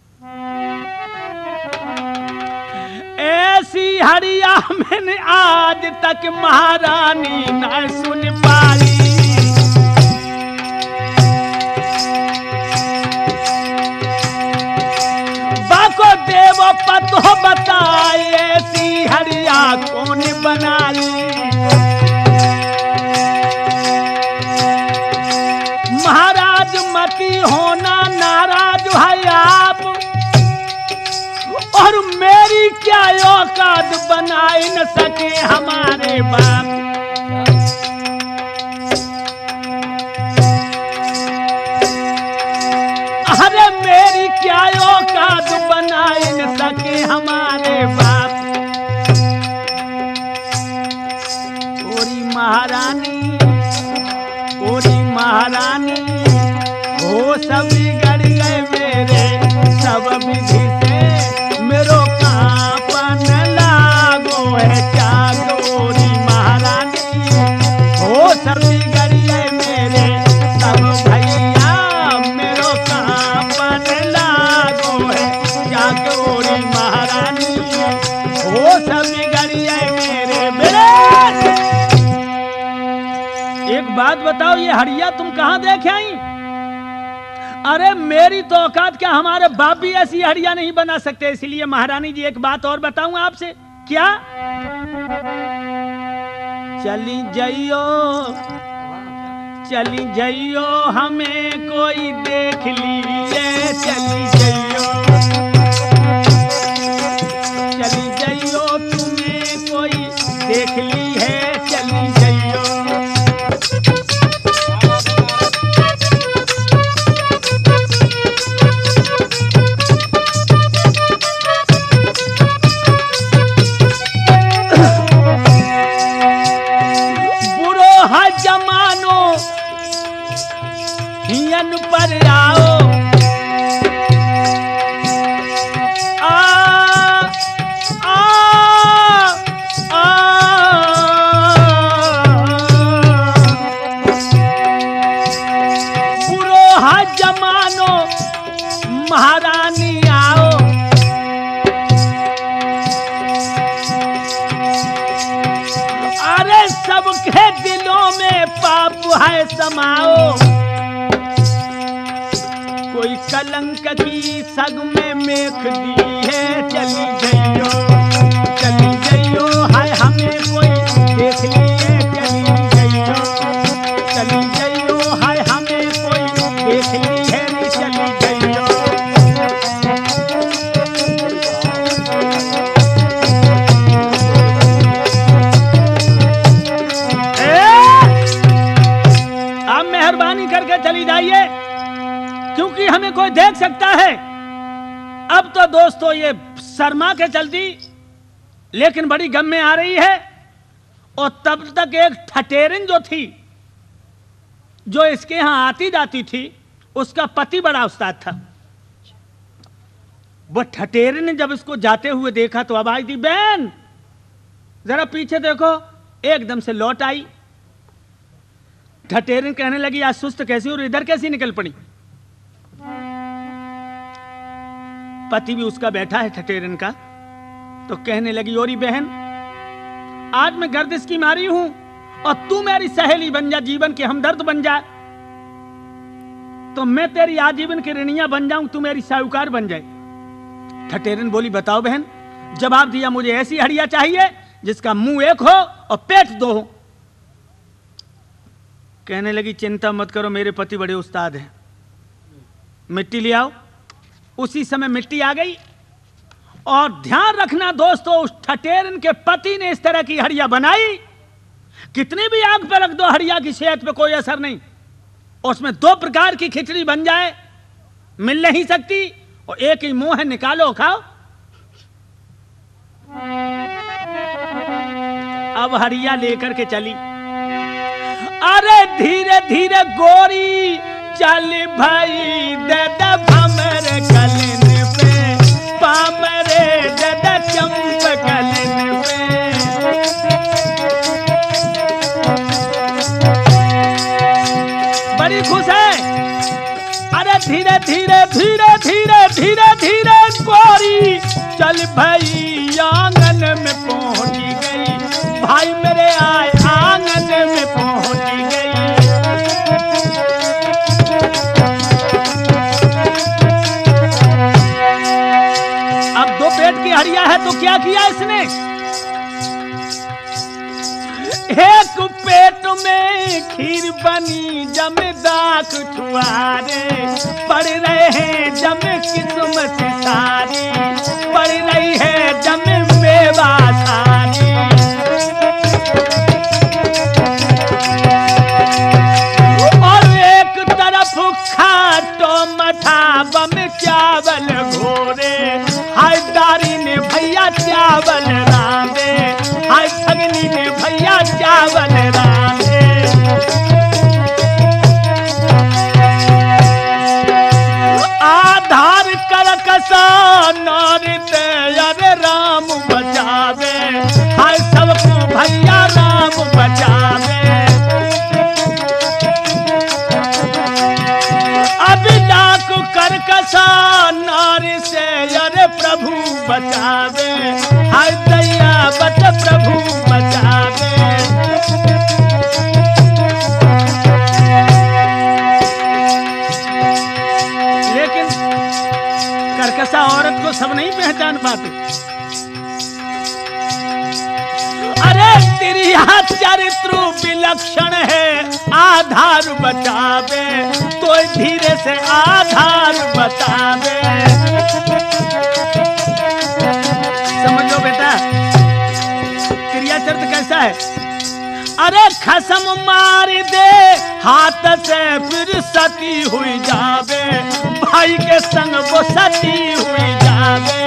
ऐसी हरिया मैंने आज तक महारानी न सुन पाई। बाको देव तो बताए ऐसी हरिया कौन बनाई। महाराज मती होना नाराज है आप, और मेरी क्या औकात बनाई न सके हमारे बाप। अरे मेरी क्या औकात बनाई न सके हमारे बाप। ओरी महारानी, ओरी महारानी, हो सब बिगड़ गए मेरे सब विधि से, मेरो कांपन लागो है चागोरी महारानी। हो सब बिगड़ गए मेरे सब भैया, मेरो कांपन लागो है चागोरी महारानी। हो सब बिगड़ गए मेरे। एक बात बताओ, ये हड़िया तुम कहां देखे आई? अरे मेरी तो औकात क्या, हमारे बाप भी ऐसी हड़िया नहीं बना सकते। इसलिए महारानी जी एक बात और बताऊं आपसे। क्या? चली जाइयो, चली जाइयो, हमें कोई देख लीजिए। चली जाइयो, चली जाइयो, तुम्हें कोई देख ली है। चली जाइयो, जमानो हियन पर आओ। आ आ आ बुरो जमानो महारानी आओ। अरे सबके दिलों में पाप है समाओ। कोई कलंक की सग में मेख दी है। चली जाइयो, चली जाइयो, है हमें कोई देख लिए। चली जाइयो, चली जाइयो, है हमें कोई देख ली है। चली जाइयो, मेहरबानी करके चली जाइए, क्योंकि हमें कोई देख सकता है। अब तो दोस्तों ये शर्मा के चलती, लेकिन बड़ी गम में आ रही है। और तब तक एक ठटेरिन जो थी, जो इसके यहां आती जाती थी, उसका पति बड़ा उस्ताद था। वो ठटेरिन ने जब इसको जाते हुए देखा तो अब आई थी, बहन जरा पीछे देखो। एकदम से लौट आई। ठटेरिन कहने लगी, आज सुस्त कैसी और इधर कैसी निकल पड़ी? पति भी उसका बैठा है ठटेरिन का, तो कहने लगी, ओरी बहन आज मैं गर्दिश की मारी हूं और तू मेरी सहेली बन जा, जीवन की हमदर्द बन जा, तो मैं तेरी आजीवन की ऋणिया बन जाऊं, तू मेरी साहूकार बन जाए। ठटेरिन बोली, बताओ बहन। जवाब दिया, मुझे ऐसी हड़िया चाहिए जिसका मुंह एक हो और पेट दो हो। कहने लगी, चिंता मत करो, मेरे पति बड़े उस्ताद हैं, मिट्टी ले आओ। उसी समय मिट्टी आ गई। और ध्यान रखना दोस्तों, उस ठटेरन के पति ने इस तरह की हड़िया बनाई, कितनी भी आग पर रख दो हड़िया की सेहत पे कोई असर नहीं। उसमें दो प्रकार की खिचड़ी बन जाए, मिल नहीं सकती, और एक ही मुंह है, निकालो खाओ। अब हड़िया लेकर के चली। अरे धीरे धीरे गोरी चल भाई, दादा भमर कलन पे, पामरे दादा चंप कलन पे। बड़ी खुश है। अरे धीरे धीरे धीरे धीरे धीरे धीरे गोरी चल भाई, आंगन में पहुंची गई। भाई मेरे आए आंगन में पहुंची गई। अब दो पेट की है तो क्या किया इसने? एक पेट में खीर बनी जम दाख छुआरे, पड़ रहे हैं जम किस्मत सारी, पड़ रही है जम मेवा सारी। और एक तरफ खाटो मठा बम चावल घोरे, हाय दारी ने भैया चावल रांधे, हाय ठगनी ने भैया चावल रांधे। आधार करकसा नारित अरे राम बचावे, हाय सबको भैया राम बचावे। अभी डाकू करकसा नारी से अरे प्रभु बचावे, हाय दैया बच प्रभु बचावे। लेकिन करकसा औरत को सब नहीं पहचान पाते। अरे तिरिया चरित्र विलक्षण है, आधार बचावे, तो धीरे से आधार बतावे। समझ लो बेटा क्रिया चरित्र कैसा है। अरे खसम मार दे हाथ से फिर सती हुई जावे, भाई के संग वो सती हुई जावे।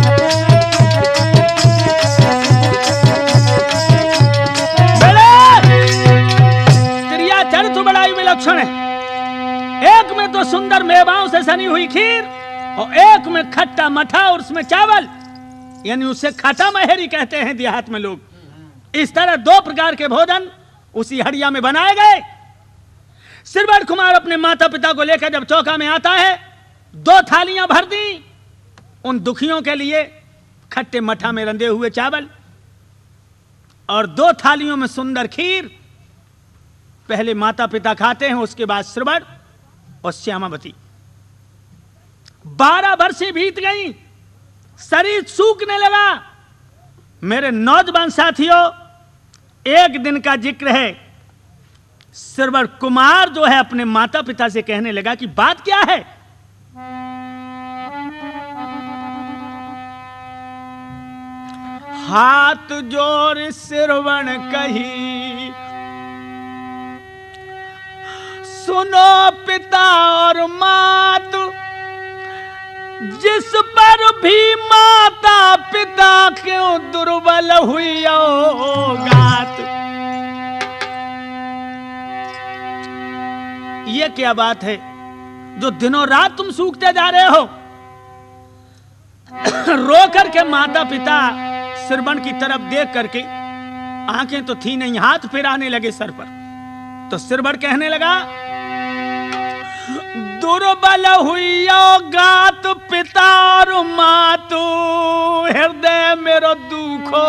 क्रिया चरित्र बड़ा ही विलक्षण है। एक में तो सुंदर मेवाओं से सनी हुई खीर, और एक में खट्टा मठा और उसमें चावल, यानी उसे खट्टा महेरी कहते हैं देहात में लोग। इस तरह दो प्रकार के भोजन उसी हड़िया में बनाए गए। श्रीवण कुमार अपने माता पिता को लेकर जब चौका में आता है, 2 थालियां भर दी उन दुखियों के लिए, खट्टे मठा में रंधे हुए चावल, और 2 थालियों में सुंदर खीर। पहले माता पिता खाते हैं, उसके बाद श्रीवण और श्यामावती। 12 वर्षें बीत गई, शरीर सूखने लगा। मेरे नौजवान साथियों, एक दिन का जिक्र है। श्रवण कुमार जो है अपने माता पिता से कहने लगा कि बात क्या है। हाथ जोड़ श्रवण कही, सुनो पिता और मात, जिस पर भी माता पिता क्यों दुर्बल हुई गात। ये क्या बात है जो दिनों रात तुम सूखते जा रहे हो। रो करके माता पिता श्रवण की तरफ देख करके, आंखें तो थी नहीं, हाथ फिराने लगे सर पर। तो श्रवण कहने लगा, दुर्बल हुई गात पिता और मातु, हृदय मेरो दुखो,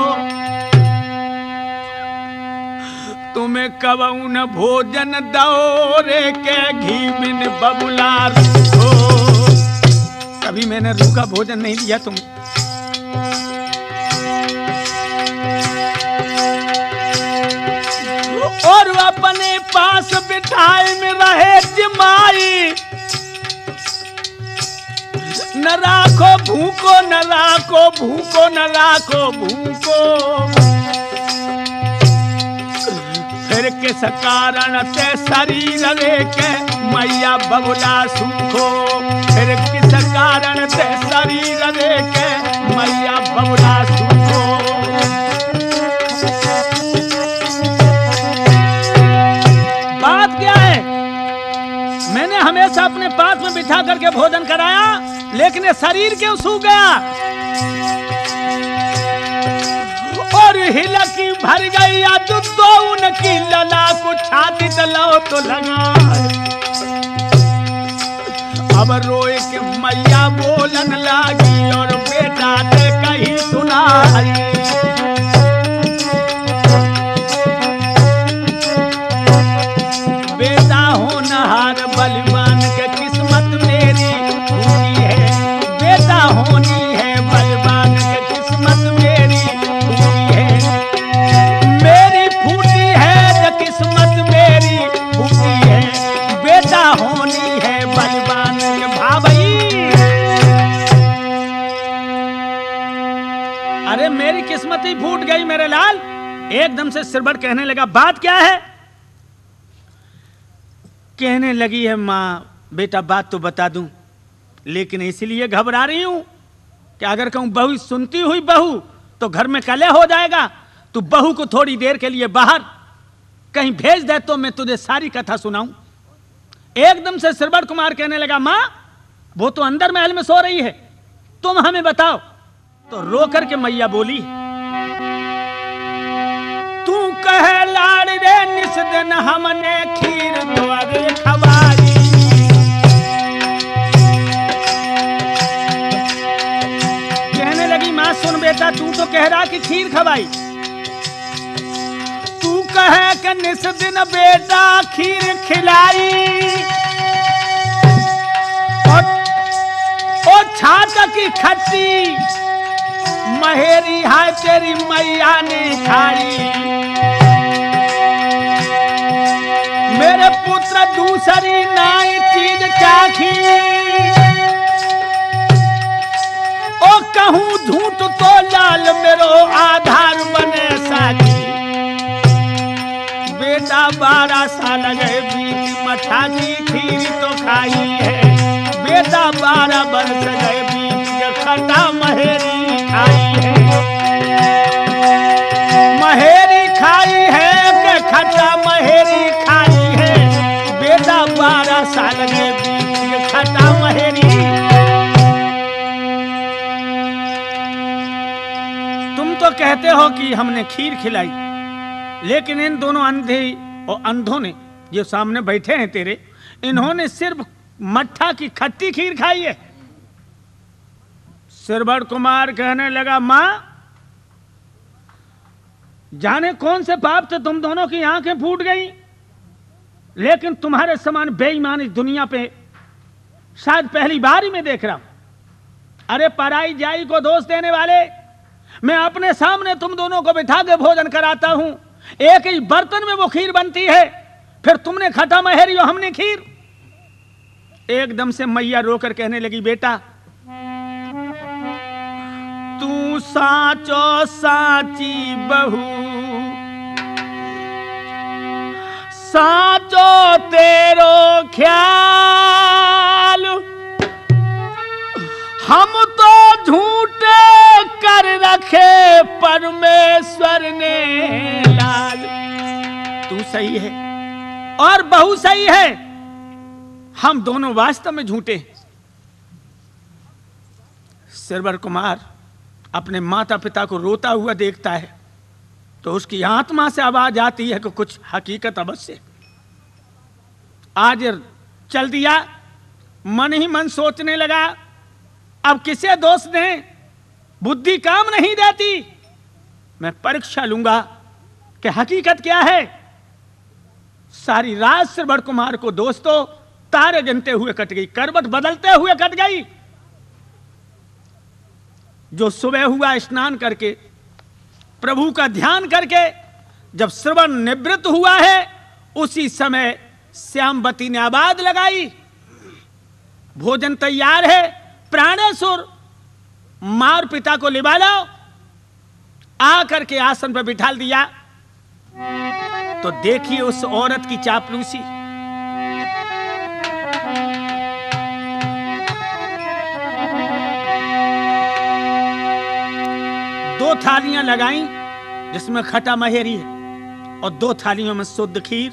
तुम्हें कबऊ न भोजन दौरे के घी बिन बबुला रूखो। कभी मैंने रूखा भोजन नहीं दिया तुम्हें। और अपने पास बिठाए में रहे जमाई, न राखो भूको न राखो भूको न राखो भूको। फिर किस कारण से शरीर के मैया बबुला सूखो, फिर किस कारण से शरीर के मैया बबुला सूखो। बात क्या है, मैंने हमेशा अपने पास में बिठा करके भोजन कराया, लेकिन ये शरीर क्यों सूख गया। और हिलकी भर गई आज तो उनकी लला को छाती तलाओ तो लगा। अब रोए के मैया बोलन लागी और बेटा ने कहीं सुनाई। बेटा होनहार बलवान के किस्मत मेरी पूरी है, बेटा होनी है बलवान के एकदम से सिरबड़ कहने लगा, बात क्या है? कहने लगी है, मां बेटा बात तो बता दूं, लेकिन इसलिए घबरा रही हूं कि अगर कहूं बहू सुनती हुई बहू तो घर में कलह हो जाएगा। तू बहू को थोड़ी देर के लिए बाहर कहीं भेज दे तो मैं तुझे सारी कथा सुनाऊं। एकदम से सिरबड़ कुमार कहने लगा, मां वो तो अंदर महल में सो रही है, तुम हमें बताओ। तो रो करके मैया बोली, तू कहे लाड़ रे निस दिन हमने खीर द्वारे खवाई। कहने लगी, मां सुन बेटा, तू तो कह रहा कि खीर खवाई, तू कहे कि निस दिन बेटा खीर खिलाई, और छाता की खट्टी महेरी है तेरी मैया ने खाई। मेरे पुत्र दूसरी नाई चीज चाखी, ओ कहूं झूठ तो लाल मेरो आधार बने साथी। बेटा 12 साल गए बीत मठा की खीर तो खाई है, बेटा 12 वर्ष गए बीत के खट्टा महेरी खाई है। महेरी खाई है के खट्टा महेरी खाई है, बेटा 12 साल गए बीत के खट्टा महेरी। तुम तो कहते हो कि हमने खीर खिलाई, लेकिन इन दोनों अंधे और अंधों ने जो सामने बैठे हैं तेरे, इन्होंने सिर्फ मट्ठा की खट्टी खीर खाई है। सिरबड़ कुमार कहने लगा, मां जाने कौन से पाप से तुम दोनों की आंखें फूट गई, लेकिन तुम्हारे समान बेईमान इस दुनिया पे शायद पहली बार ही मैं देख रहा हूं। अरे पराई जाई को दोष देने वाले, मैं अपने सामने तुम दोनों को बिठा के भोजन कराता हूं, एक ही बर्तन में वो खीर बनती है, फिर तुमने खट्टा महेरी और हमने खीर। एकदम से मैया रोकर कहने लगी, बेटा तू साचो साची बहू, साचो तेरो ख्याल, हम तो झूठे कर रखे परमेश्वर ने लाल। तू सही है और बहू सही है, हम दोनों वास्तव में झूठे। सिरबड़ कुमार अपने माता पिता को रोता हुआ देखता है तो उसकी आत्मा से आवाज आती है कि कुछ हकीकत अवश्य। आज चल दिया, मन ही मन सोचने लगा, अब किसे दोष दें, बुद्धि काम नहीं देती, मैं परीक्षा लूंगा कि हकीकत क्या है। सारी रात सिरबड़ कुमार को दोस्तों तारे गिनते हुए कट गई, करवट बदलते हुए कट गई। जो सुबह हुआ स्नान करके प्रभु का ध्यान करके जब श्रवण निवृत्त हुआ है, उसी समय श्यामवती ने आवाज लगाई, भोजन तैयार है, प्राणेश्वर मार पिता को लिवा लो। आकर के आसन पर बिठा दिया तो देखिए उस औरत की चापलूसी। दो थालियां लगाई जिसमें खट्टा महेरी है और 2 थालियों में शुद्ध खीर।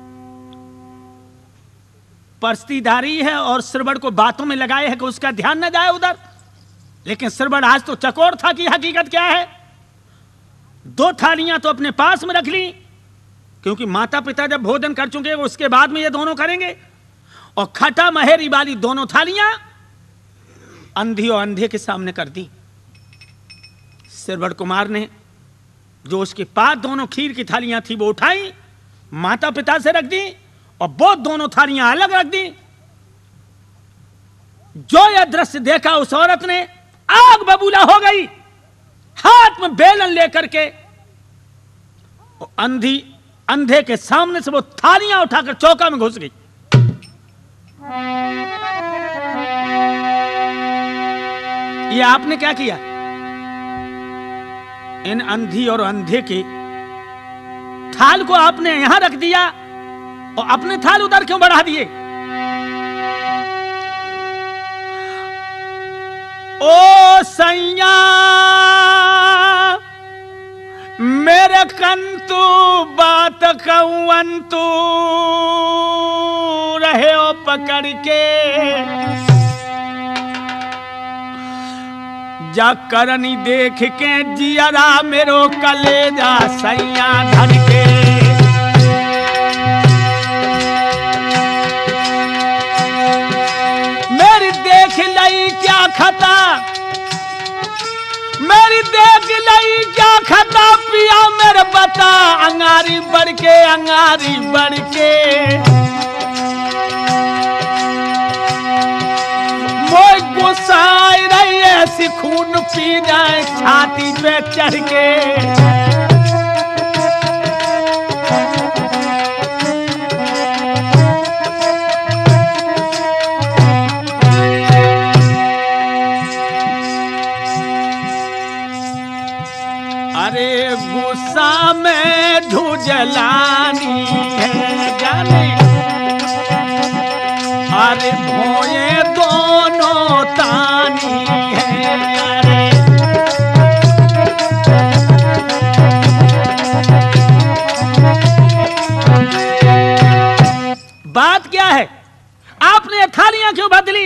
परस्तीधारी है और सिरबड़ को बातों में लगाए है कि उसका ध्यान न जाए उधर, लेकिन सिरबड़ आज तो चकोर था कि हकीकत क्या है। 2 थालियां तो अपने पास में रख ली, क्योंकि माता पिता जब भोजन कर चुके उसके बाद में ये दोनों करेंगे, और खट्टा महेरी वाली दोनों थालियां अंधी और अंधे के सामने कर दी। सिरबड़ कुमार ने जो उसके पास दोनों खीर की थालियां थी वो उठाई, माता पिता से रख दी और वो दोनों थालियां अलग रख दी। जो यह दृश्य देखा उस औरत ने आग बबूला हो गई, हाथ में बेलन लेकर के अंधे के सामने से वो थालियां उठाकर चौका में घुस गई। ये आपने क्या किया? इन अंधी और अंधे के थाल को आपने यहां रख दिया और अपने थाल उधर क्यों बढ़ा दिए? ओ सैया मेरे कंतु बात कौअंतु रहे ओ पकड़ के, जा करनी देख के जियरा मेरो कलेजा सैया धड़के। मेरी देख लई क्या खता, मेरी देख लई क्या खता पिया मेरे बता, अंगारी बढ़ के अंगारी बढ़ के। मोय गुस्साई रही ऐसी खून पी जाए छाती पे चढ़ के। अरे गुस्सा में झुझलानी है जाने, अरे भोए दोनों तानी है। अरे बात क्या है? आपने थालियां क्यों बदली?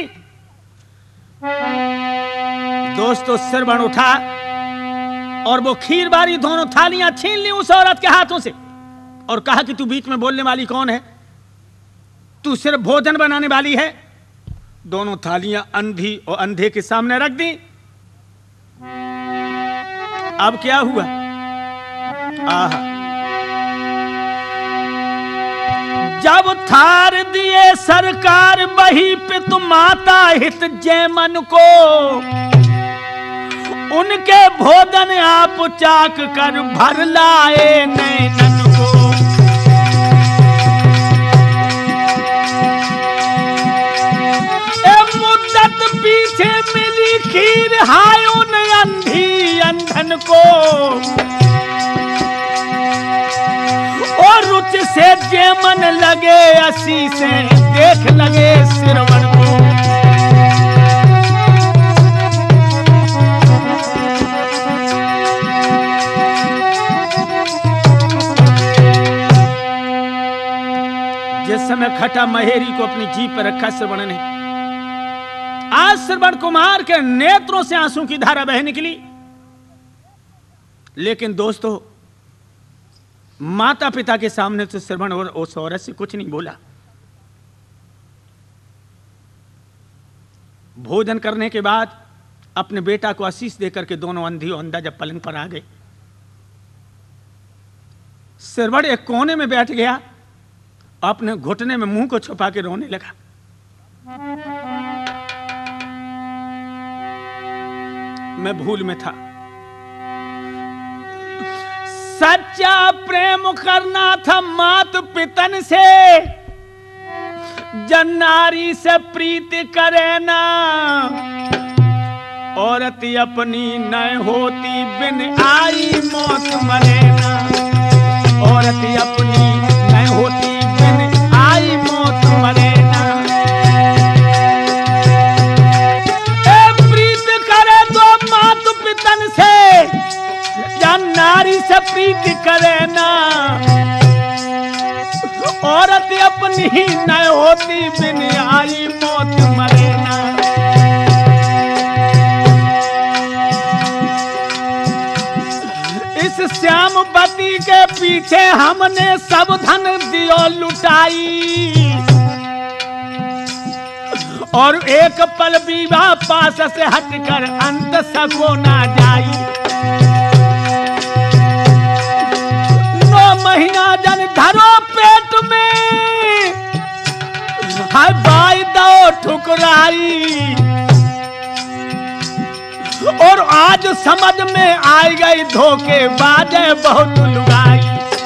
दोस्तों सिरबन उठा और वो खीर बारी दोनों थालियां छीन ली उस औरत के हाथों से और कहा कि तू बीच में बोलने वाली कौन है? तू सिर्फ भोजन बनाने वाली है। दोनों थालियां अंधी और अंधे के सामने रख दी। अब क्या हुआ? आहा, जब थार दिए सरकार बही पितु माता हित जैमन को, उनके भोजन आप चाक कर भर लाए नैनन को। ए मुद्दत पीछे मिली खीर हाय उन अंधी अंधन को, और रुच से जेमन लगे असी से देख लगे सिरवन को। जिस समय खटा महेरी को अपनी जीभ पर रखा श्रवण ने, आज श्रवण कुमार के नेत्रों से आंसू की धारा बह निकली। लेकिन दोस्तों माता पिता के सामने तो श्रवण और उस औरत से कुछ नहीं बोला। भोजन करने के बाद अपने बेटा को आशीष देकर के दोनों अंधी और अंधा जब पलंग पर आ गए, श्रवण एक कोने में बैठ गया, अपने घुटने में मुंह को छुपा के रोने लगा। मैं भूल में था। सच्चा प्रेम करना था मात पितन से, जन्नारी से प्रीति करे ना, औरत अपनी न होती बिन आई मौत मरे ना, औरत अपनी न होती आई मौत मरे ना। ए प्रीत करे तो मात पितन से, या नारी से प्रीत करे ना, औरत अपनी न होती बिन आई मौत मरे ना। इस श्यामवती के पीछे हमने सब धन दियो लुटाई, और एक पल विवाह पास से हटकर अंत सको ना जाई। 9 महीना जन धरो पेट में, हाय बाई दो ठुकराई, और आज समझ में आई गई धोखे बाजे बहुत लुगाई।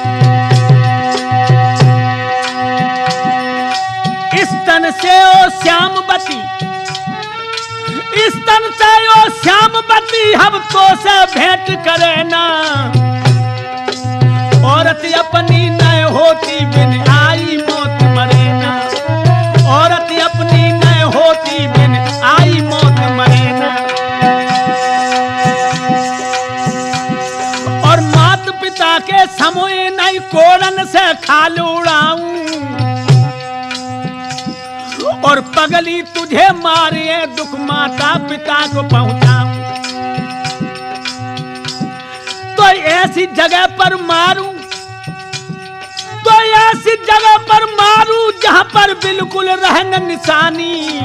इस तन से ओ श्यामवती, इस तन से ओ श्यामवती हम तो से भेंट करे ना, औरत अपनी कोड़न से खाल उड़ाऊं और पगली तुझे मारे दुख माता पिता को पहुंचाऊं। तो ऐसी जगह पर मारूं, तो ऐसी जगह पर मारूं जहां पर बिल्कुल रहन निशानी,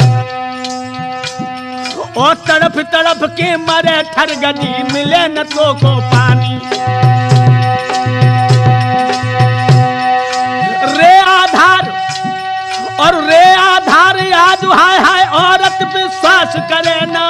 और तड़प तड़प के मरे ठरगनी मिले न तो को पानी। रे आधार और रे आधार याद हाय हाय औरत विश्वास करे ना,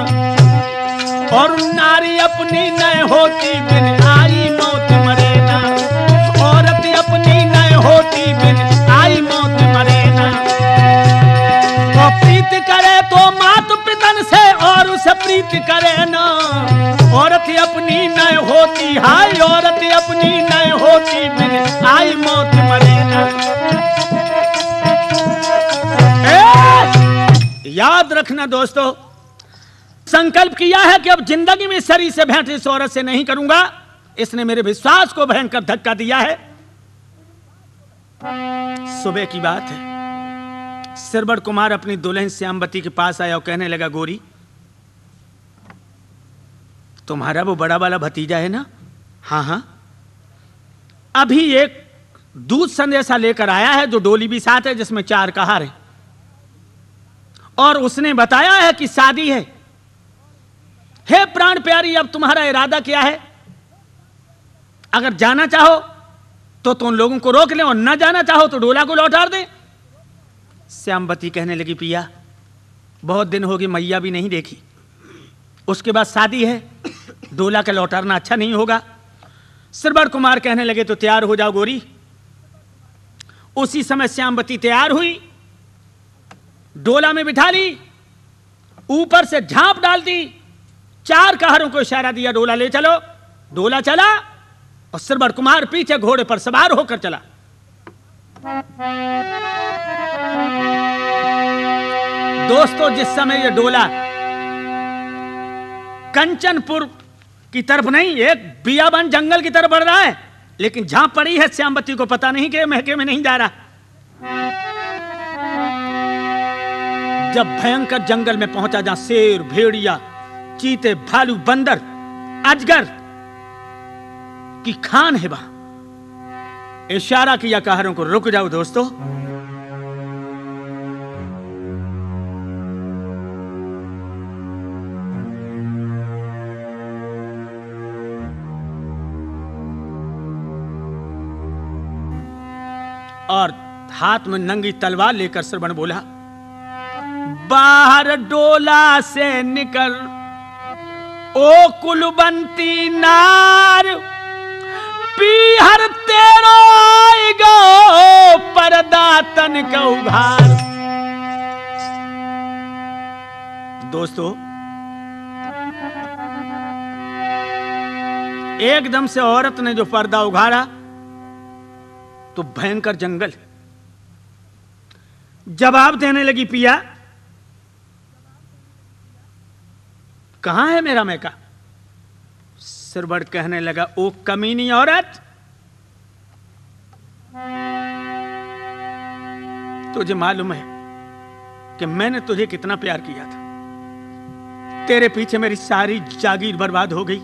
और नारी अपनी न होती बिन आई मौत मरे ना, औरत अपनी न होती बिन आई मौत मरे ना। और प्रीत करे तो मात पितन से और उसे प्रीत करे ना, औरत अपनी न होती हाय औरत अपनी न होती बिन आई मौत मरे ना। याद रखना दोस्तों, संकल्प किया है कि अब जिंदगी में शरीर से भेंट इस औरत से नहीं करूंगा। इसने मेरे विश्वास को भयंकर धक्का दिया है। सुबह की बात है, सिरबड़ कुमार अपनी दुल्हन श्यामवती के पास आया और कहने लगा, गोरी तुम्हारा वो बड़ा वाला भतीजा है ना? हाँ हाँ, अभी एक दूध संदेशा लेकर आया है जो डोली भी साथ है, जिसमें 4 कहार हैं, और उसने बताया है कि शादी है। हे प्राण प्यारी, अब तुम्हारा इरादा क्या है? अगर जाना चाहो तो तुम लोगों को रोक ले, और न जाना चाहो तो डोला को लौटा दे। श्यामवती कहने लगी, पिया बहुत दिन हो गए, मैया भी नहीं देखी, उसके बाद शादी है, डोला का लौटाना अच्छा नहीं होगा। सिरबड़ कुमार कहने लगे, तो तैयार हो जाओ गोरी। उसी समय श्यामवती तैयार हुई, डोला में बिठा ली, ऊपर से झांप डाल दी, 4 कहरों को इशारा दिया, डोला ले चलो। डोला चला और सिरबड़ कुमार पीछे घोड़े पर सवार होकर चला। दोस्तों, जिस समय यह डोला कंचनपुर की तरफ नहीं, एक बियाबान जंगल की तरफ बढ़ रहा है, लेकिन झांप पड़ी है, श्यामवती को पता नहीं कि महके में नहीं जा रहा। जब भयंकर जंगल में पहुंचा, जहां शेर, भेड़िया, चीते, भालू, बंदर, अजगर की खान है, वहां इशारा किया कहरों को, रुक जाओ दोस्तों। और हाथ में नंगी तलवार लेकर श्रवण बोला, बाहर डोला से निकल ओ कुलवंती नार, पीहर तेरो आएगा पर्दा तन का उघार। दोस्तों, एकदम से औरत ने जो पर्दा उघाड़ा तो भयंकर जंगल। जवाब देने लगी, पिया कहां है मेरा मैका? सिरबड़ कहने लगा, ओ कमीनी औरत, तुझे मालूम है कि मैंने तुझे कितना प्यार किया था। तेरे पीछे मेरी सारी जागीर बर्बाद हो गई।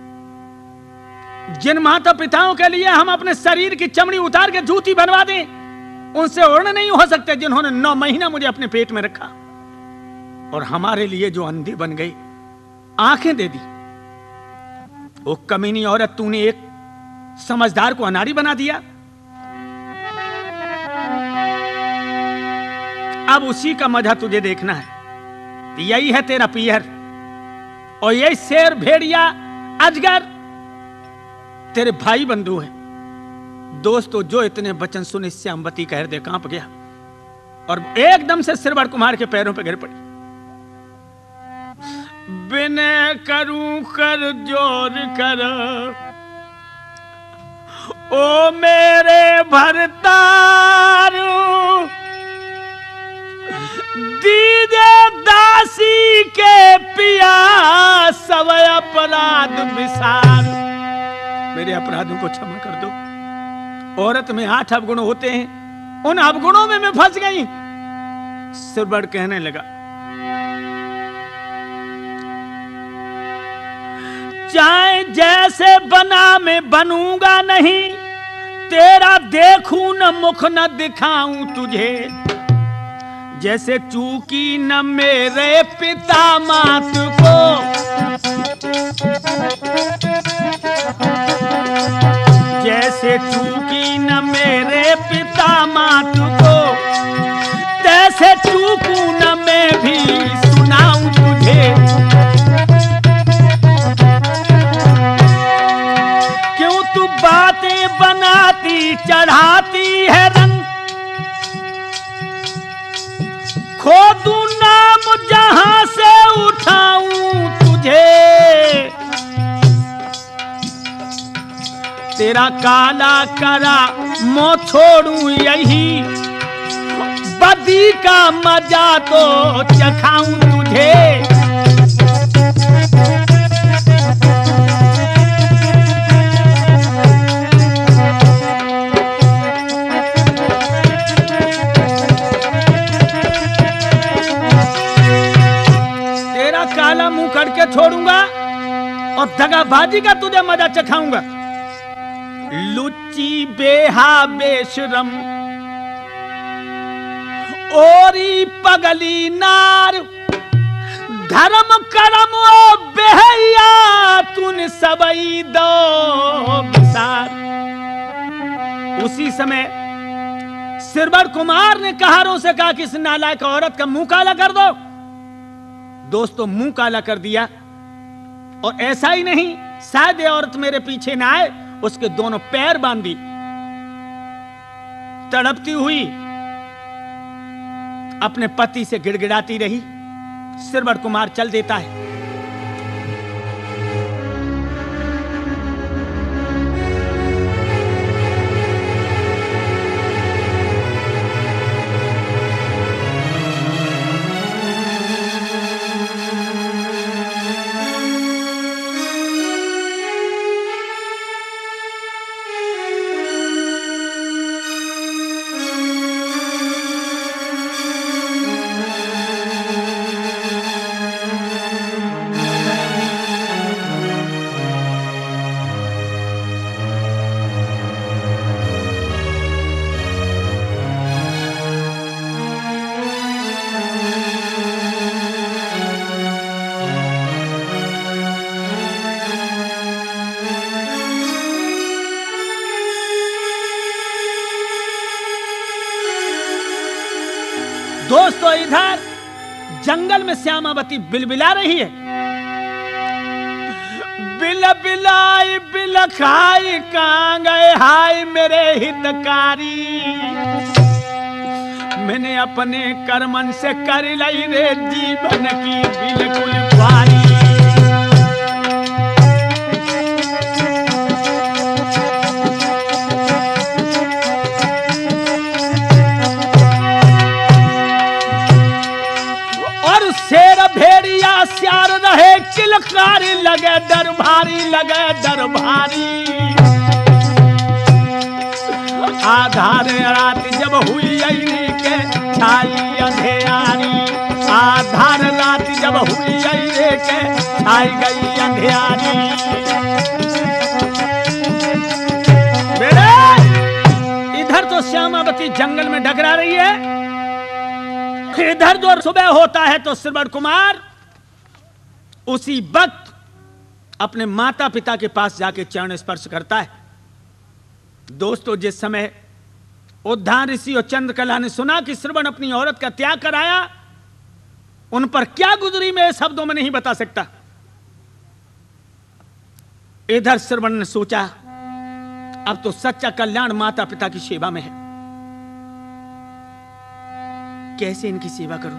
जिन माता पिताओं के लिए हम अपने शरीर की चमड़ी उतार के जूती बनवा दें, उनसे ओढ़ने नहीं हो सकते जिन्होंने 9 महीना मुझे अपने पेट में रखा, और हमारे लिए जो अंधे बन गई, आंखें दे दी। वो कमीनी औरत, तूने एक समझदार को अनाड़ी बना दिया। अब उसी का मजा तुझे देखना है। यही है तेरा पीहर, और यही शेर, भेड़िया, अजगर तेरे भाई बंधु हैं। दोस्तों, जो इतने वचन सुने श्यामवती का हृदय कांप गया और एकदम से सिरबड़ कुमार के पैरों पर गिर पड़ी। बिने करूं कर जोर कर, ओ मेरे भरतार, दीदे दासी के पिया सब अपराध विसार। मेरे अपराधों को क्षमा कर दो, औरत में 8 अवगुण होते हैं, उन अवगुणों में मैं फंस गई। सिरबड़ कहने लगा, चाहे जैसे बना मैं बनूंगा नहीं, तेरा देखूं न मुख न दिखाऊं तुझे। जैसे चूकी न मेरे पिता मात को, जैसे चूकी न मेरे पिता मात को, तैसे चूकूं न मैं भी सुनाऊं तुझे। क्यों तू बातें बनाती चढ़ाती है रंग, खोदू नाम जहां से उठाऊं तुझे। तेरा काला करा मोह छोड़ूं यही, बदी का मजा तो चखाऊं तुझे। तेरा काला मुंह करके छोड़ूंगा और दगाबाजी का तुझे मजा चखाऊंगा। लुच्ची बेहा बेशरम ओरी पगली नार, धर्म करम ओ बेहया तूने सबई दो विसार। उसी समय सिरबड़ कुमार ने कहारों से कहा कि इस नालायक औरत का मुंह काला कर दो। दोस्तों, मुंह काला कर दिया। और ऐसा ही नहीं, शायद ये औरत मेरे पीछे ना आए, उसके दोनों पैर बांधी तड़पती हुई अपने पति से गिड़गिड़ाती रही। सिरबड़ कुमार चल देता है। दोस्तों, इधर जंगल में श्यामावती बिलबिला रही है। बिल बिलाई बिल खाई कहां गए हाय मेरे हितकारी। मैंने अपने कर्मन से कर ली रे जीवन की बिल्कुल पारी। शेर भेड़िया श्यार रहे किलकारी लगे डर भारी लगे डर भारी। आधार रात जब हुई के छाई अंधेरी, आधार रात जब हुई के छाई गई अंधेरी। इधर तो श्यामावती जंगल में डगरा रही है, इधर जो सुबह होता है तो सिरबड़ कुमार उसी वक्त अपने माता पिता के पास जाके चरण स्पर्श करता है। दोस्तों, जिस समय उद्धान ऋषि और चंद्रकला ने सुना कि सिरबड़ अपनी औरत का त्याग कराया, उन पर क्या गुजरी मैं शब्दों में नहीं बता सकता। इधर सिरबड़ ने सोचा अब तो सच्चा कल्याण माता पिता की सेवा में है, कैसे इनकी सेवा करूं,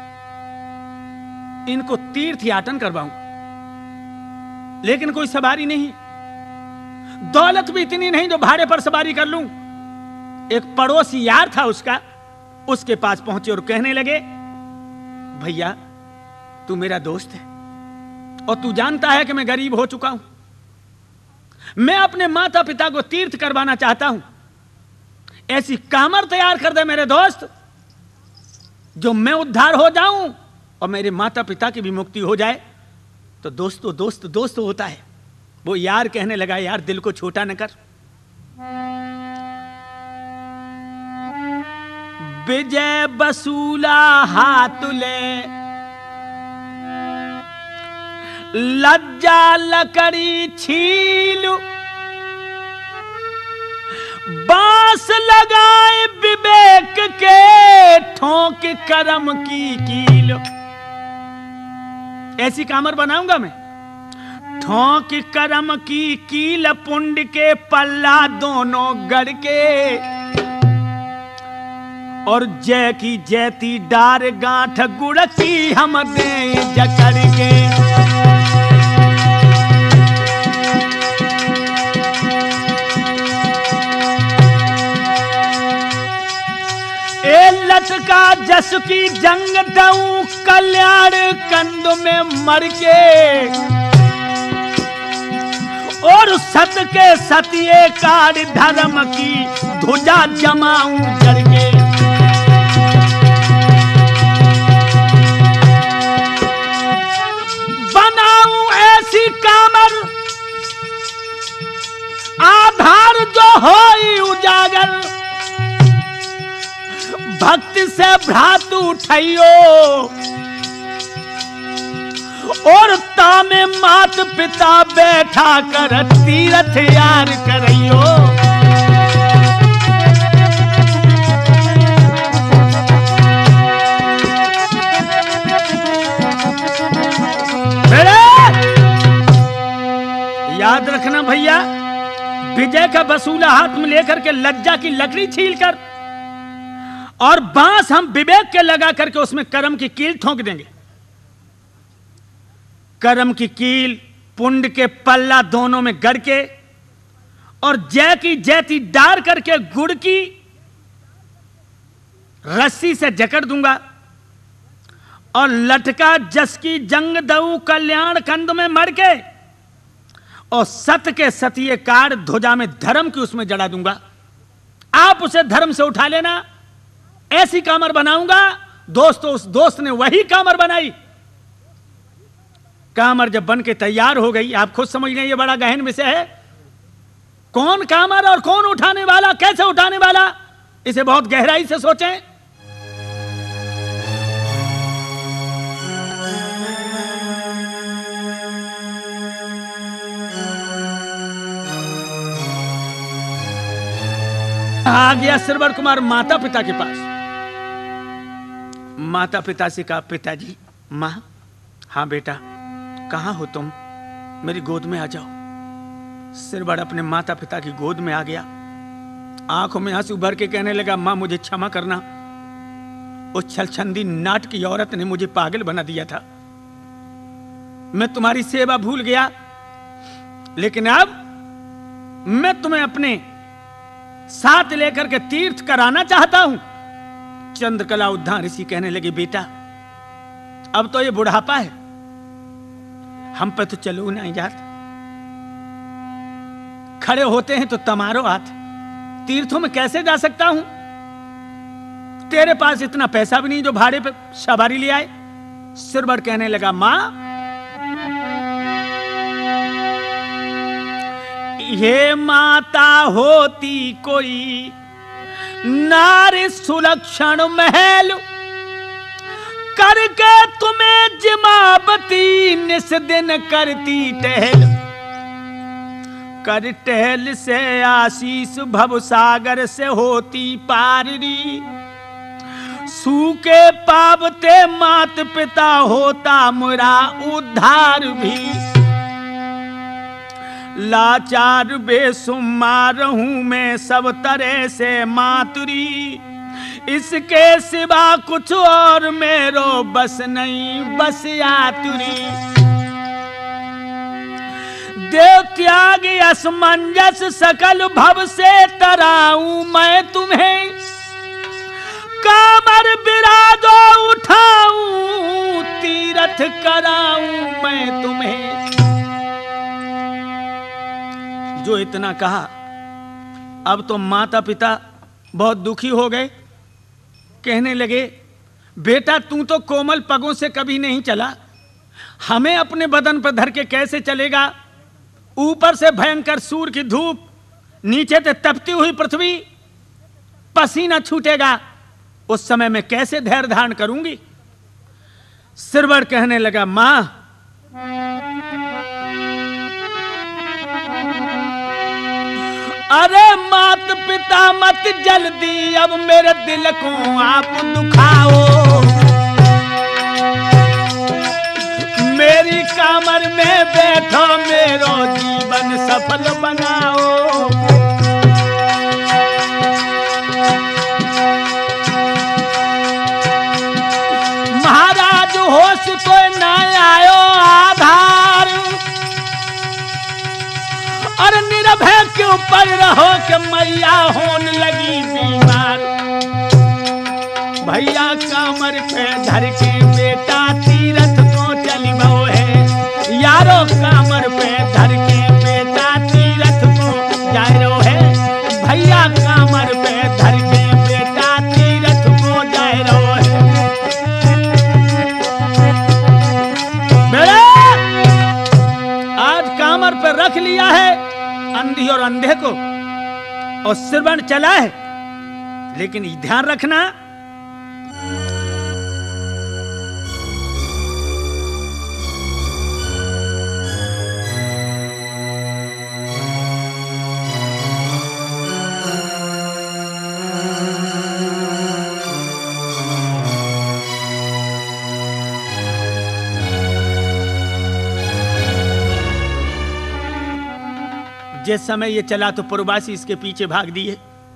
इनको तीर्थ याटन करवाऊं। लेकिन कोई सवारी नहीं, दौलत भी इतनी नहीं जो भाड़े पर सवारी कर लूं। एक पड़ोसी यार था उसका, उसके पास पहुंचे और कहने लगे, भैया तू मेरा दोस्त है और तू जानता है कि मैं गरीब हो चुका हूं, मैं अपने माता पिता को तीर्थ करवाना चाहता हूं, ऐसी कामर तैयार कर दे मेरे दोस्त, जो मैं उद्धार हो जाऊं और मेरे माता पिता की भी मुक्ति हो जाए। तो दोस्तों दोस्त दोस्त होता है। वो यार कहने लगा, यार दिल को छोटा न कर। विजय बसूला हाथ ले, लज्जा लकड़ी छीलू, बांस लगाए विवेक के, ठोंक करम की कील। ऐसी कामर बनाऊंगा मैं, ठोंक करम की कील, पुंड के पल्ला दोनों गढ़ के, और जय की जैती डार गांठ गुड़ की हम दे जकड़ के। ए लटका जस की जंग दऊ, कल्याण कंद में मर के, और सत के सतिये काट धर्म की ध्वजा जमाऊं जड़ के। बनाऊं ऐसी कामर, आधार जो होई उजागर, भक्ति से भ्रात उठाइयो, और तामे मात पिता बैठा कर तीरथ यार करियो। याद रखना भैया, विजय का वसूला हाथ में लेकर के लज्जा की लकड़ी छीलकर और बांस हम विवेक के लगा करके उसमें कर्म की कील ठोंक देंगे। कर्म की कील पुंड के पल्ला दोनों में गड़ के, और जय की जैती डार करके गुड़ की रस्सी से जकड़ दूंगा, और लटका जस की जंग दऊ, कल्याण कंद में मर के, और सत के सतिये काट ध्वजा में धर्म की उसमें जड़ा दूंगा। आप उसे धर्म से उठा लेना। ऐसी कामर बनाऊंगा। दोस्तों, उस दोस्त ने वही कामर बनाई। कामर जब बन के तैयार हो गई, आप खुद समझ गए ये बड़ा गहन विषय है। कौन कामर और कौन उठाने वाला, कैसे उठाने वाला, इसे बहुत गहराई से सोचें। आ गया श्रवण कुमार माता पिता के पास। माता पिता से कहा, पिताजी, मां, हाँ बेटा, कहां हो तुम, मेरी गोद में आ जाओ। श्रवण अपने माता पिता की गोद में आ गया। आंखों में आंसू भर के कहने लगा, मां मुझे क्षमा करना, उस छलछंदी नाट की औरत ने मुझे पागल बना दिया था। मैं तुम्हारी सेवा भूल गया, लेकिन अब मैं तुम्हें अपने साथ लेकर के तीर्थ कराना चाहता हूं। चंद्रकला उद्धार ऋषि कहने लगे, बेटा अब तो ये बुढ़ापा है, हम पे तो चलो नहीं जाता, खड़े होते हैं तो तमारो हाथ, तीर्थों में कैसे जा सकता हूं? तेरे पास इतना पैसा भी नहीं जो भाड़े पे सवारी ले आए। श्रवण कहने लगा, मां, ये माता होती कोई नारी सुलक्षण महल, करके तुम्हें जिमावती निस दिन करती टहल। कर टहल से आशीष भव सागर से होती पाररी, सूके पावते मात पिता होता मुरा उद्धार भी। लाचार बेसुमार हूं मैं सब तरह से मातुरी, इसके सिवा कुछ और मेरो बस नहीं, बस आतुरी। देव त्याग असमंजस सकल भव से तराऊं मैं तुम्हें, कामर बिराजो उठाऊं तीरथ कराऊं मैं तुम्हें। जो इतना कहा, अब तो माता पिता बहुत दुखी हो गए। कहने लगे, बेटा तू तो कोमल पगों से कभी नहीं चला, हमें अपने बदन पर धर के कैसे चलेगा? ऊपर से भयंकर सूर्य की धूप, नीचे से तपती हुई पृथ्वी, पसीना छूटेगा, उस समय में कैसे धैर्य धारण करूंगी? सिरबड़ कहने लगा, मां अरे मात पिता मत जल्दी अब मेरे दिल को आप दुखाओ, मेरी कमर में बैठो मेरो जीवन सफल बनाओ। महाराज होश तो न आयो आधार, और निर्भय के ऊपर रहो कि मैया होने लगी बीमार। भैया कमर पे धर के बेटा तीरथ को चली बहु है, यारो कमर पे धर के बेटा तीरथ को जा रहो है। भैया कमर पे धर के बेटा तीरथ को जा रहो है। मेरे आज कमर पे रख लिया है अंधी और अंधे को, और सिरबड़ चला है, लेकिन ध्यान रखना जिस समय ये चला तो पुरवासी इसके पीछे भाग दिए,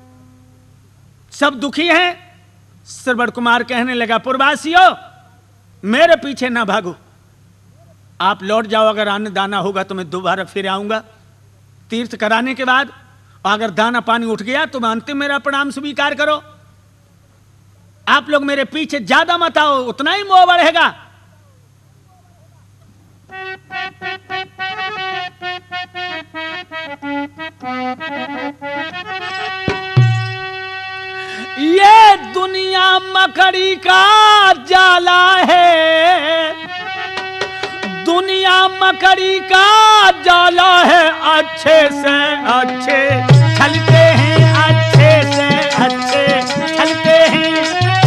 सब दुखी हैं। सिरबड़ कुमार कहने लगा, पुरवासियों मेरे पीछे ना भागो, आप लौट जाओ, अगर अन्न दाना होगा तो मैं दोबारा फिर आऊंगा तीर्थ कराने के बाद, और अगर दाना पानी उठ गया तो मैं अंतिम मेरा प्रणाम स्वीकार करो। आप लोग मेरे पीछे ज्यादा मत आओ, उतना ही मोह बढ़ेगा। ये दुनिया मकड़ी का जाला है, दुनिया मकड़ी का जाला है, अच्छे से अच्छे छलते हैं, अच्छे से अच्छे छलते हैं।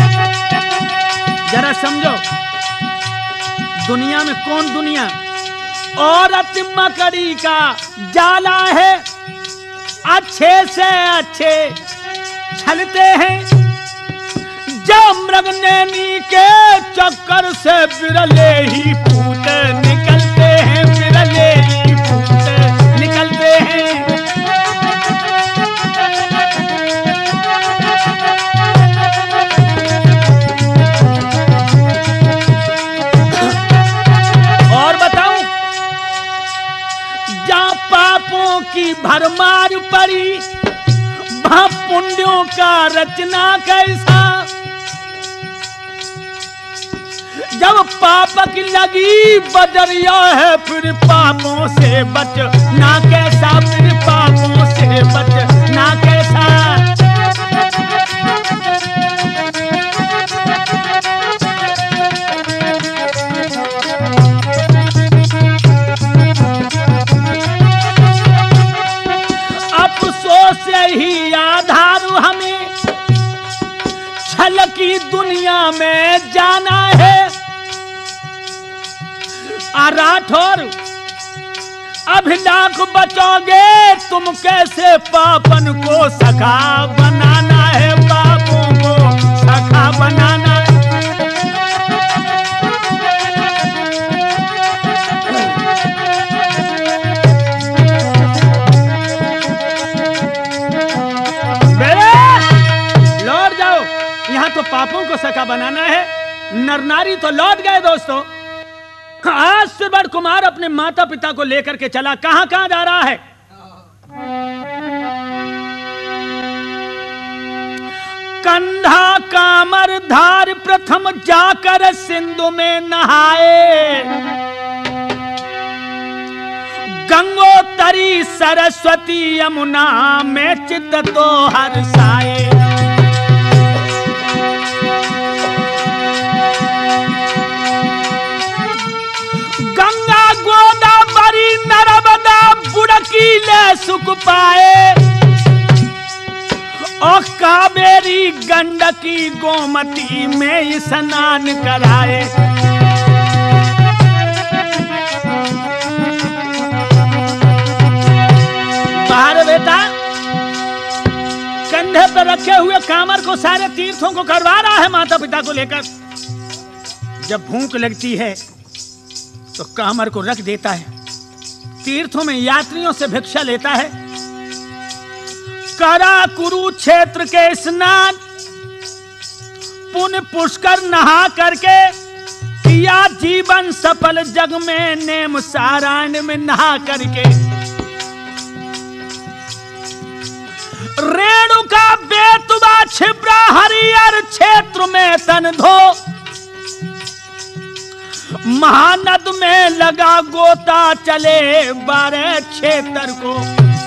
जरा समझो, दुनिया में कौन दुनिया? औरत मकड़ी का जाला है, अच्छे से अच्छे छलते हैं। जब मृगनैनी के चक्कर से बिरले ही पूत निकलते हैं, बिरले ही पूत निकलते हैं। और बताऊं, जहां पापों की भरमार पड़ी, वहां पुण्यों का रचना कैसा। जब पाप की लगी बजरिया है, फिर पापों से बचना कैसा, फिर पापों से बचना कैसा। अफसोस ही आधार हमें छल की दुनिया में जाना है। राठौर अभी लाख बचोगे तुम, कैसे पापन को सखा बनाना है, पापों को सखा बनाना है। लौट जाओ, यहां तो पापों को सखा बनाना है। नर नारी तो लौट गए दोस्तों। आज सिरबड़ कुमार अपने माता पिता को लेकर के चला, कहां कहां जा रहा है? कंधा कामर धार प्रथम जाकर सिंधु में नहाए, गंगोतरी सरस्वती यमुना में चित्त तो हर्षाए। सुख पाए, और कावेरी गंडकी गोमती में स्नान कराए। बाहर बेटा कंधे पर रखे हुए कामर को सारे तीर्थों को करवा रहा है माता पिता को लेकर। जब भूख लगती है तो कामर को रख देता है, तीर्थों में यात्रियों से भिक्षा लेता है। करा कुरुक्षेत्र के स्नान, पुण्य पुष्कर नहा करके किया जीवन सफल, जग में नेम सारायण में नहा करके। रेणुका बेतुबा छिब्रा हरियर क्षेत्र में तन धो, महानद में लगा गोता चले 12 क्षेत्र को।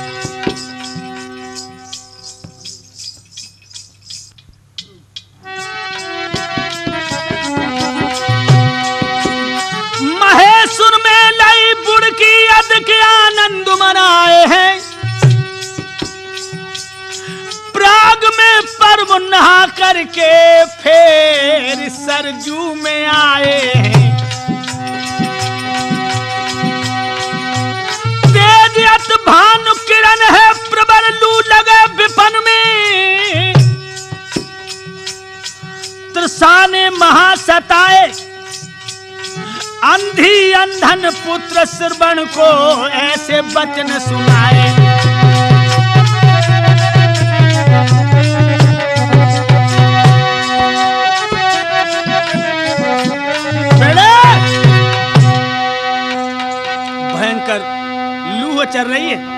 महेश्वर में लई बुड़की अद के आनंद मनाए हैं, प्राग में पर्व नहा करके फिर सरजू में आए हैं। तेज भानु किरण है प्रबल, लू लगे विपन में, त्रसाने महासताए, अंधी अंधन पुत्र श्रवण को ऐसे वचन सुनाए। भयंकर लू चल रही है।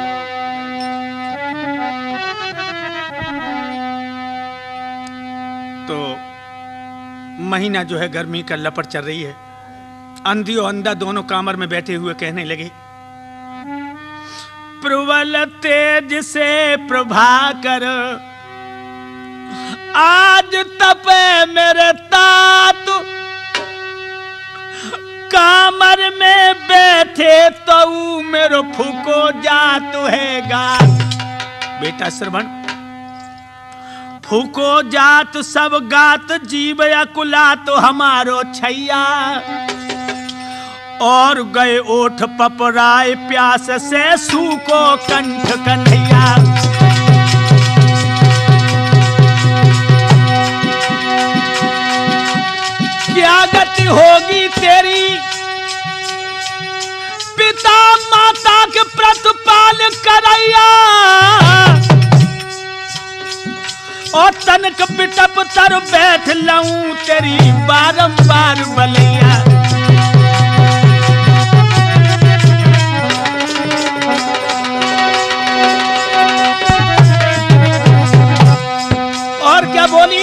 तो महीना जो है गर्मी का लपट चल रही है। अंधी और अंधा दोनों कामर में बैठे हुए कहने लगे, प्रबल तेज से प्रभाकर आज तपे मेरे तात, कामर में बैठे तो मेरो फूको जात है गात। बेटा श्रवण, फूको जात सब गात, जीव अकुला तो हमारो छैया, और गए ओठ पपराए प्यास से सूको कंठ कन्हैया। क्या गति होगी तेरी पिता माता के प्रतिपाल करैया, और तनक बिटप तर बैठ लऊं तेरी बारंबार बलैया। और क्या बोली,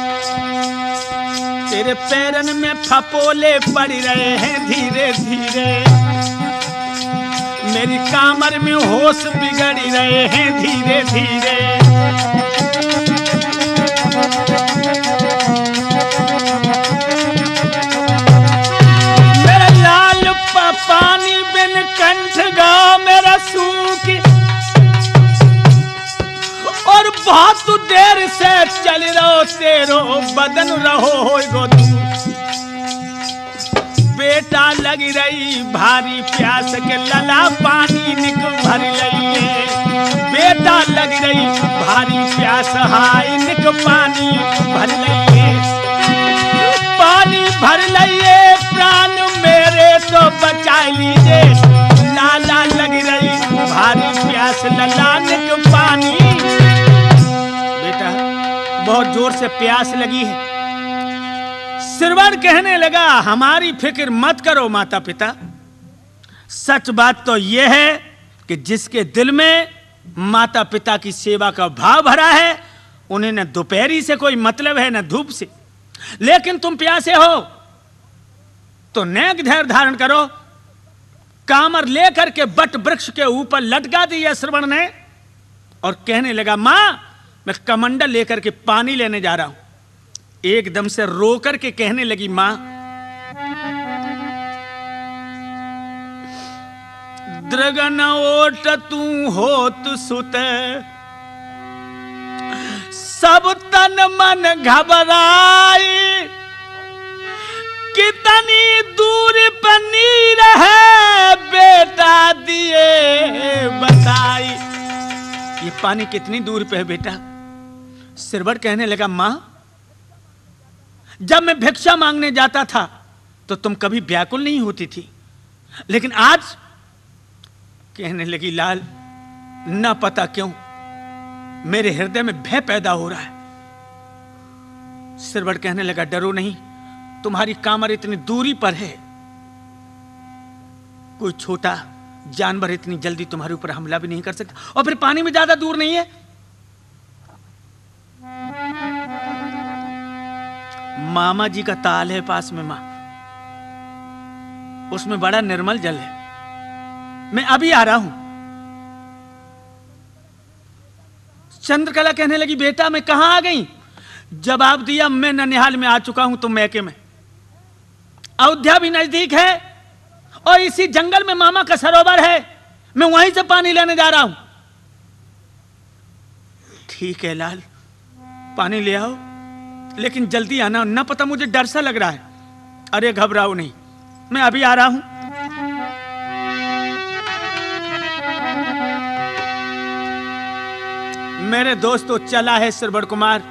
तेरे पैरन में फपोले पड़ रहे हैं धीरे धीरे, मेरी कामर में होश बिगड़ रहे हैं धीरे धीरे। मेरा लाल पानी बिन कंठ गाँव मेरा सूख, और बहुत देर से चल रहो तेरो बदन रहो हो तू। बेटा लग रही भारी प्यास के लला पानी निक भर लइए, बेटा लग रही भारी प्यास हाय निक पानी भर लइए, पानी भर लइए प्राण मेरे तो बचा लीजिए, लाला लग रही भारी प्यास लला निक पानी। बेटा बहुत जोर से प्यास लगी है। श्रवण कहने लगा, हमारी फिक्र मत करो माता पिता, सच बात तो यह है कि जिसके दिल में माता पिता की सेवा का भाव भरा है, उन्हें न दोपहरी से कोई मतलब है न धूप से। लेकिन तुम प्यासे हो तो नेक धैर्य धारण करो। कामर लेकर के बट वृक्ष के ऊपर लटका दिया श्रवण ने, और कहने लगा, मां मैं कमंडल लेकर के पानी लेने जा रहा हूं। एकदम से रो करके कहने लगी, मां द्रगन ओट तू होत सुत, सब तन मन घबराई, कितनी दूर पर नीर है बेटा दिए बताई। ये पानी कितनी दूर पे है बेटा? सिरबड़ कहने लगा, मां जब मैं भिक्षा मांगने जाता था तो तुम कभी व्याकुल नहीं होती थी, लेकिन आज कहने लगी, लाल न पता क्यों मेरे हृदय में भय पैदा हो रहा है। सिरबड़ कहने लगा, डरो नहीं, तुम्हारी कामर इतनी दूरी पर है, कोई छोटा जानवर इतनी जल्दी तुम्हारे ऊपर हमला भी नहीं कर सकता, और फिर पानी में ज्यादा दूर नहीं है। मामा जी का ताल है पास में मां, उसमें बड़ा निर्मल जल है, मैं अभी आ रहा हूं। चंद्रकला कहने लगी, बेटा मैं कहां आ गई? जवाब दिया, मैं ननिहाल में आ चुका हूं, तुम मैके में। अयोध्या भी नजदीक है और इसी जंगल में मामा का सरोवर है, मैं वहीं से पानी लेने जा रहा हूं। ठीक है लाल, पानी ले आओ, लेकिन जल्दी आना, ना पता मुझे डर सा लग रहा है। अरे घबराओ नहीं, मैं अभी आ रहा हूं। मेरे दोस्तों, चला है सिरबड़ कुमार,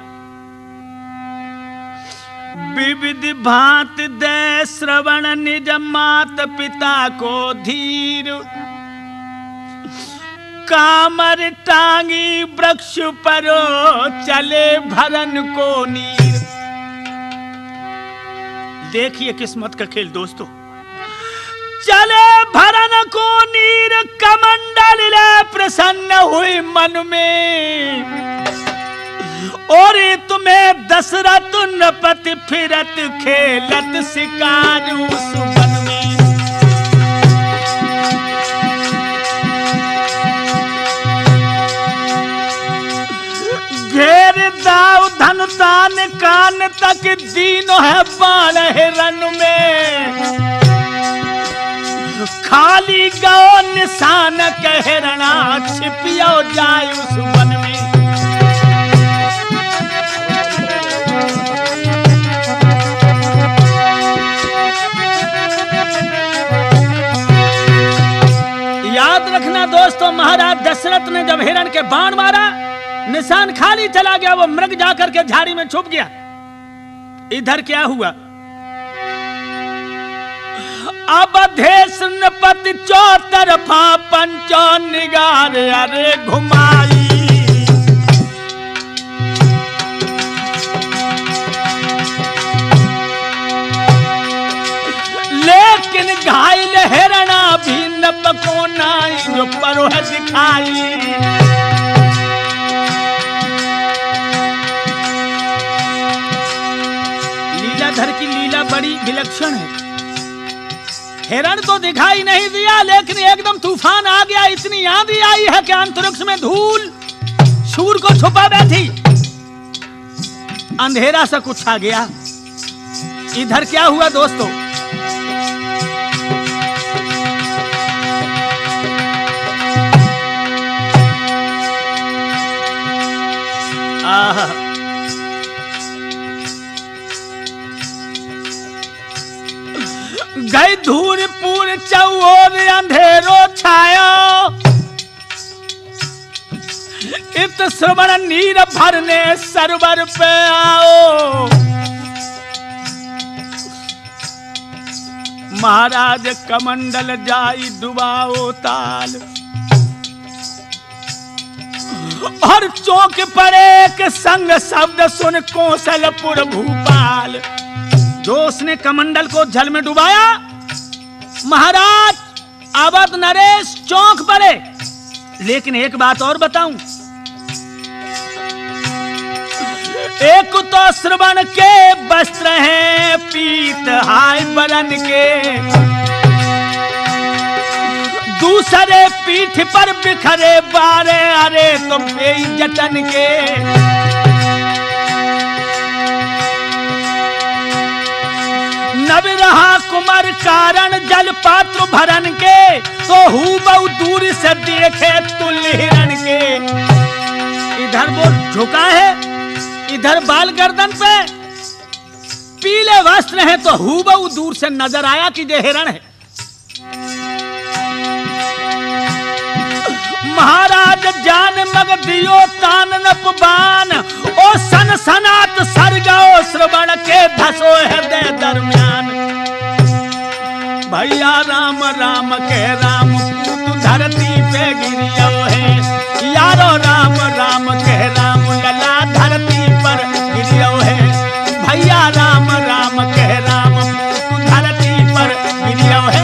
विविध भांत दे श्रवण निज मात पिता को धीर, कामर टांगी वृक्ष परो चले भरन को नीर। देखिए किस्मत का खेल दोस्तों, चले भरन को नीर, कमंडल ले प्रसन्न हुई मन में, और तुम्हें दशरथ नपति फिरत खेलत शिकारु सुबन में। घेर दाव धन तान कान तक, दीनो है बाण हिरन में, खाली गो निशान कहरणा छिपियो जाय उस वन में। याद रखना दोस्तों, महाराज दशरथ ने जब हिरण के बाण मारा, निशान खाली चला गया, वो मृग जाकर के झाड़ी में छुप गया। इधर क्या हुआ? अब अवधेश नपति चौतरफा पंचो निगार अरे घुमाई, लेकिन घायल हिरणा भी नप को नाई जो परोह दिखाई। लीलाधर की लीला बड़ी विलक्षण है। हिरण तो दिखाई नहीं दिया, लेकिन एकदम तूफान आ गया, इतनी आंधी आई है कि अंतरिक्ष में धूल सूर को छुपा बैठी, अंधेरा सा कुछ आ गया। इधर क्या हुआ दोस्तों? गई धूरपुर चौर अंधेरो छायो, इत श्रवण नीर भरने सरवर पे आओ। महाराज कमंडल जाई डुबाओ ताल, और चौक पड़े के संग शब्द सुन कौशलपुर भूपाल। जो उसने कमंडल को जल में डुबाया, महाराज अवध नरेश चौंक पड़े। लेकिन एक बात और बताऊं, एक तो श्रवण के वस्त्र हैं पीत हाय बरन के, दूसरे पीठ पर बिखरे बारे अरे तो बेइज्जतन के। नब रहा कुमार कारण जल पात्र भरन के, तो हूबहू दूर से देखे तुल्य हिरण के। इधर वो झुका है, इधर बाल गर्दन पे, पीले वस्त्र हैं, तो हूबहू दूर से नजर आया कि ये हिरण है। महाराज जान मग दियो तान नपबान, ओ सन सनात सरगाओ श्रवण के धसो हृदय दरम्यान। भैया राम राम के राम पूत धरती पे गिरियो है, यारो राम राम के राम लला धरती पर गिरियो है। भैया राम राम के राम पूत धरती पर गिरियो है।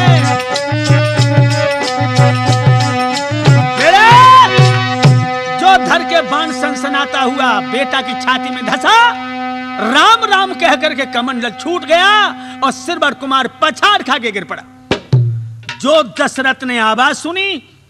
धर के बाण सनसनाता हुआ बेटा की छाती में धसा, राम राम कहकर के कमंडल छूट गया और सिरबड़ कुमार पछाड़ खा के गिर पड़ा। जो दशरथ ने आवाज सुनी,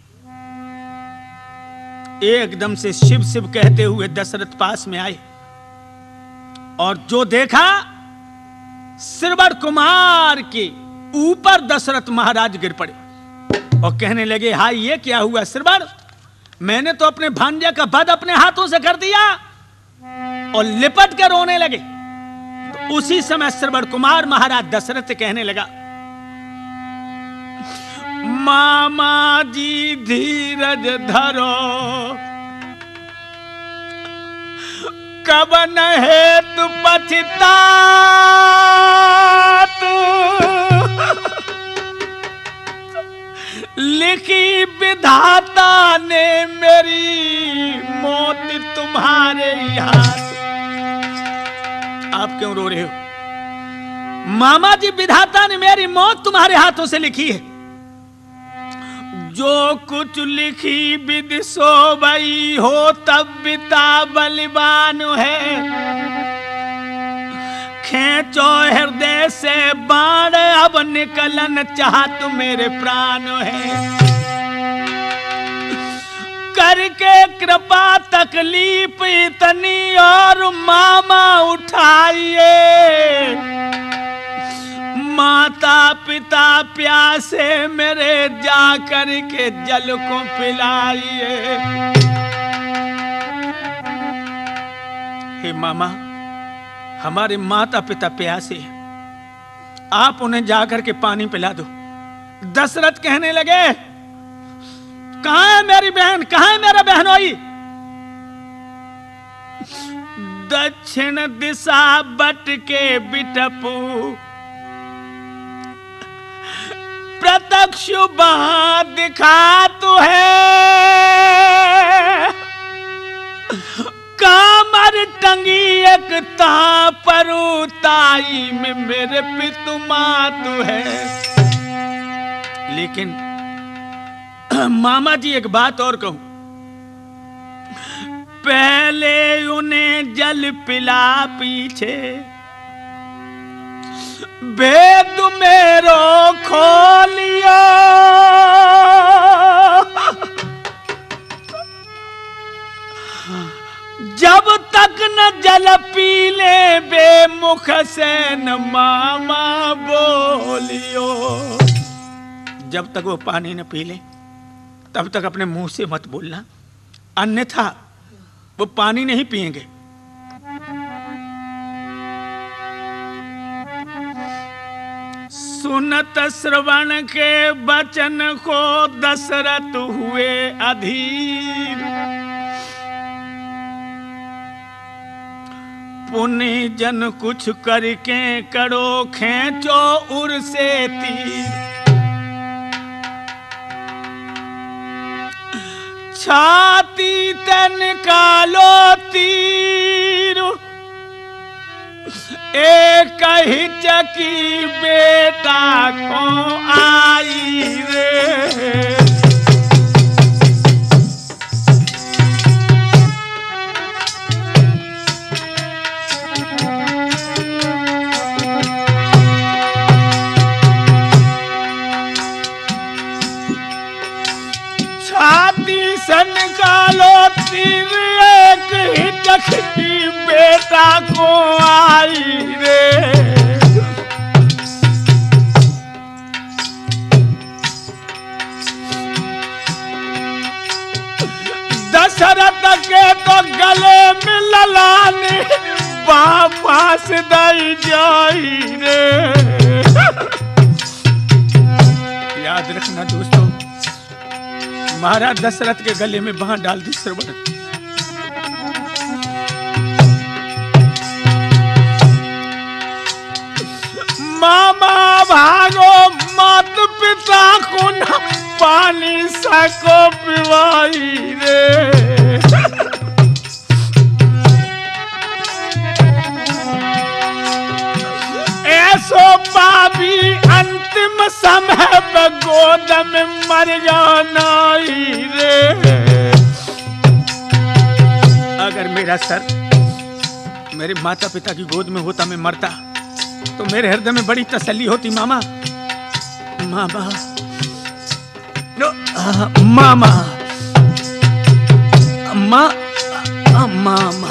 एकदम से शिव शिव कहते हुए दशरथ पास में आए और जो देखा, सिरबड़ कुमार के ऊपर दशरथ महाराज गिर पड़े और कहने लगे, हाय ये क्या हुआ सिरबड़, मैंने तो अपने भांजे का वध अपने हाथों से कर दिया, और लिपट कर रोने लगे। तो उसी समय सिरबड़ कुमार महाराज दशरथ कहने लगा, मामा जी धीरज धरो, कवन हेतु पछतात, लिखी विधाता ने मेरी मौत तुम्हारे हाथ। आप क्यों रो रहे हो? मामा जी, विधाता ने मेरी मौत तुम्हारे हाथों से लिखी है। जो कुछ लिखी विधि सो भई हो, तब पिता बलिवान है। खेचो हृदय से बाण, अब निकलन चाहत मेरे प्राण है। करके कृपा तकलीफ इतनी और मामा उठाइए, माता पिता प्यासे मेरे जा करके जल को पिलाइए। हे मामा, हमारे माता पिता प्यासे हैं, आप उन्हें जाकर के पानी पिला दो। दशरथ कहने लगे, कहां है मेरी बहन, कहां है मेरा बहनोई? दक्षिण दिशा बट के बिटपू, प्रत्यक्ष वहां दिखा तू है। कामर टंगी एक तापरू, ताई में मेरे पितु मातु है। लेकिन मामा जी एक बात और कहूं, पहले उन्हें जल पिला पीछे, भेद मेरो खोलियो। जब तक न जल पी ले बेमुख से न मामा बोलियो। जब तक वो पानी न पी ले तब तक अपने मुंह से मत बोलना, अन्यथा वो पानी नहीं पिएंगे। सुनत श्रवण के वचन को दशरथ हुए अधीर, पुण्य जन कुछ करके करो खेचो उर से तीर। छाती ते निकालो तीर, एक ही चकी बेटा को आई रे। सन कालो तीर, एक ही चकी बेटा को आई रे। तो गले में ललाने वापस दई जाई रे। याद रखना दोस्तों, महाराज दशरथ के गले में बांह डाल दी श्रवण। मामा भागो, मात पिता को न पानी सको पिवाई रे। ऐसो पापी अंतिम समय पे गोद में मर जाना ही रे। अगर मेरा सर मेरे माता पिता की गोद में होता, मैं मरता, तो मेरे हृदय में बड़ी तसल्ली होती। मामा मामा मामा मामा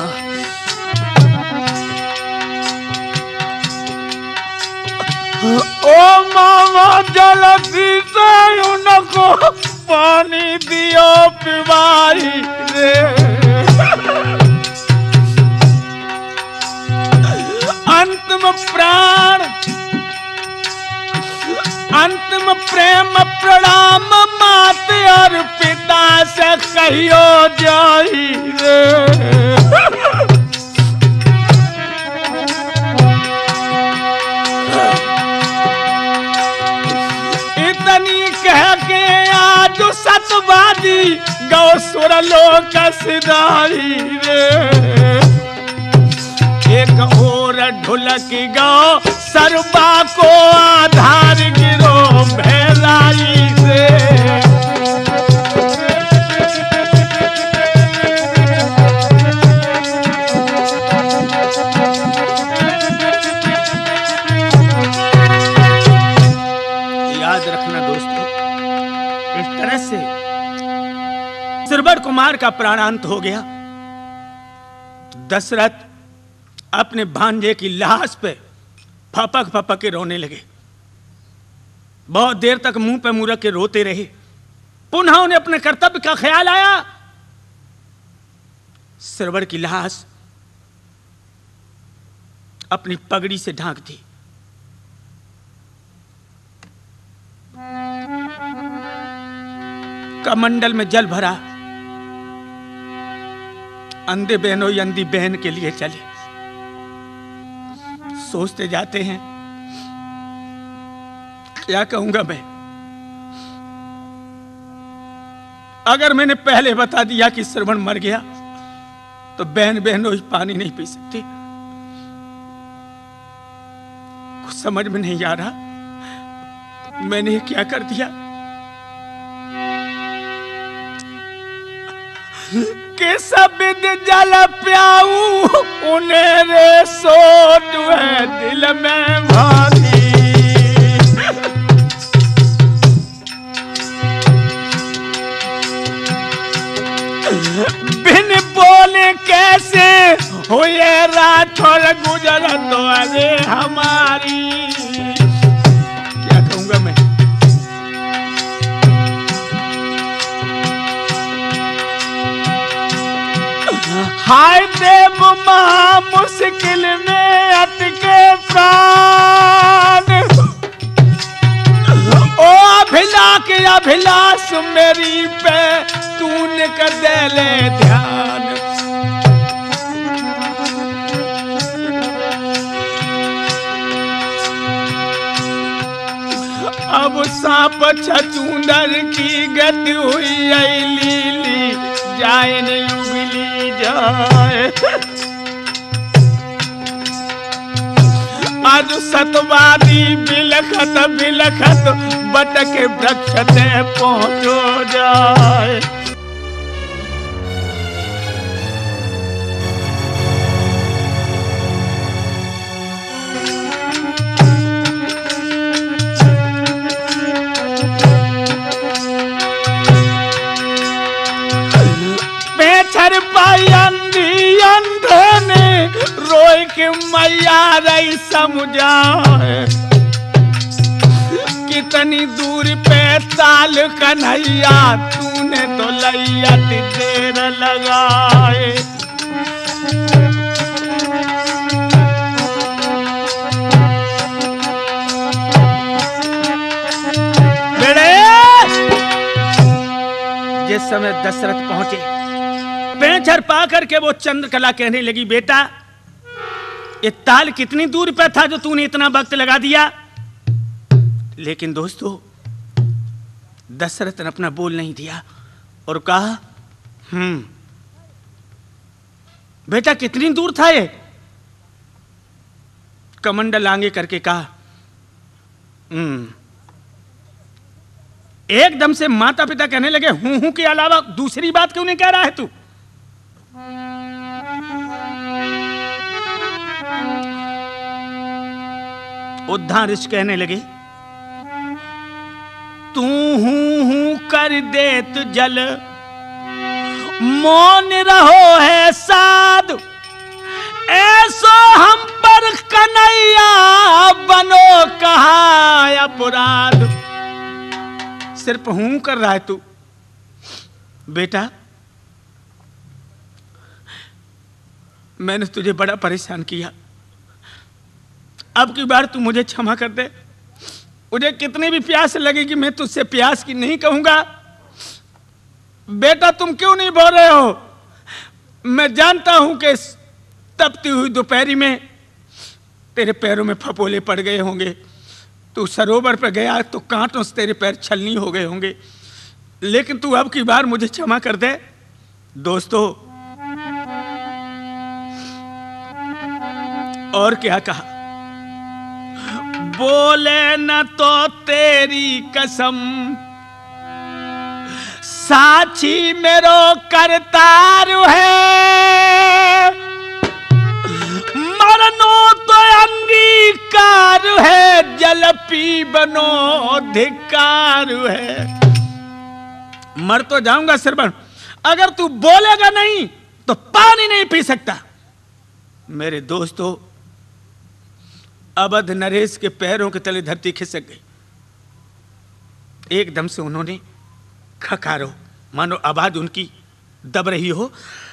ओ मामा जल्दी से उनको पानी दियो पिवाई रे। अंतिम प्राण, अंतिम प्रेम प्रणाम मात और पिता से कहियो जाई रे। इतनी कह के आज सतवादी गौ सुर लोक सिधाई रे। एक और ढुलक गो सरबा को आधार गिरो भैलाई से। याद रखना दोस्तों, इस तरह से श्रवण कुमार का प्राणांत हो गया। दशरथ अपने भांजे की लाश पे फपक फपक के रोने लगे। बहुत देर तक मुंह पे मुंह रख के रोते रहे। पुनः उन्हें अपने कर्तव्य का ख्याल आया। श्रवण की लाश अपनी पगड़ी से ढांक दी। कमंडल में जल भरा। अंधे बहनों अंधी बहन के लिए चले। सोचते जाते हैं क्या कहूंगा मैं। अगर मैंने पहले बता दिया कि श्रवण मर गया तो बहन बहनों पानी नहीं पी सकती। कुछ समझ में नहीं आ रहा मैंने क्या कर दिया। के सब जल प्याऊ उन्हें रे सोच है दिल में भारी। बिन बोले कैसे हुए रात और गुजर तो अरे हमारी। क्या कहूंगा मैं। हाय देव महा मुश्किल में अटके प्राण। ओ अभिला के अभिलाष मेरी पे तूने कर दे ले ध्यान। अब सांप छचूंदर की गति हुई लीली जाए न उगली जाए। आज सतवादी बिलखत बिलखत बटके वृक्ष ते पहुंचो जाए। पेछर पाई अंधी अंधे ने रोए कि मैया रही समझाए। कितनी दूर पे ताल कन्हैया तू तूने तो लैया देर लगाए। जिस समय दशरथ पहुंचे, पेंचर पा करके वो चंद्रकला कहने लगी, बेटा ये ताल कितनी दूर पे था जो तूने इतना वक्त लगा दिया। लेकिन दोस्तों दशरथ ने अपना बोल नहीं दिया और कहा, बेटा कितनी दूर था ये। कमंडल आगे करके कहा, एकदम से माता पिता कहने लगे, हूं के अलावा दूसरी बात क्यों नहीं कह रहा है तू। उद्धार ऋषि कहने लगे, तू हूं कर देत जल, मौन रहो है साधु, ऐसो हम पर कन्हैया बनो कहा अपराध। सिर्फ हूं कर रहा है तू। बेटा मैंने तुझे बड़ा परेशान किया, अब की बार तू मुझे क्षमा कर दे। मुझे कितनी भी प्यास लगेगी मैं तुझसे प्यास की नहीं कहूंगा। बेटा तुम क्यों नहीं बोल रहे हो। मैं जानता हूं कि तपती हुई दोपहरी में तेरे पैरों में फपोले पड़ गए होंगे, तू सरोवर पर गया तो कांटों से तेरे पैर छलनी हो गए होंगे, लेकिन तू अब की बार मुझे क्षमा कर दे। दोस्तों और क्या कहा, बोले न तो तेरी कसम, साक्षी मेरो करतार है, मरनो तो अंगीकार है, जल पी बनो धिक्कार है। मर तो जाऊंगा श्रवण, अगर तू बोलेगा नहीं तो पानी नहीं पी सकता। मेरे दोस्तों अवध नरेश के पैरों के तले धरती खिसक गई। एकदम से उन्होंने खखारो, मानो आवाज उनकी दब रही हो।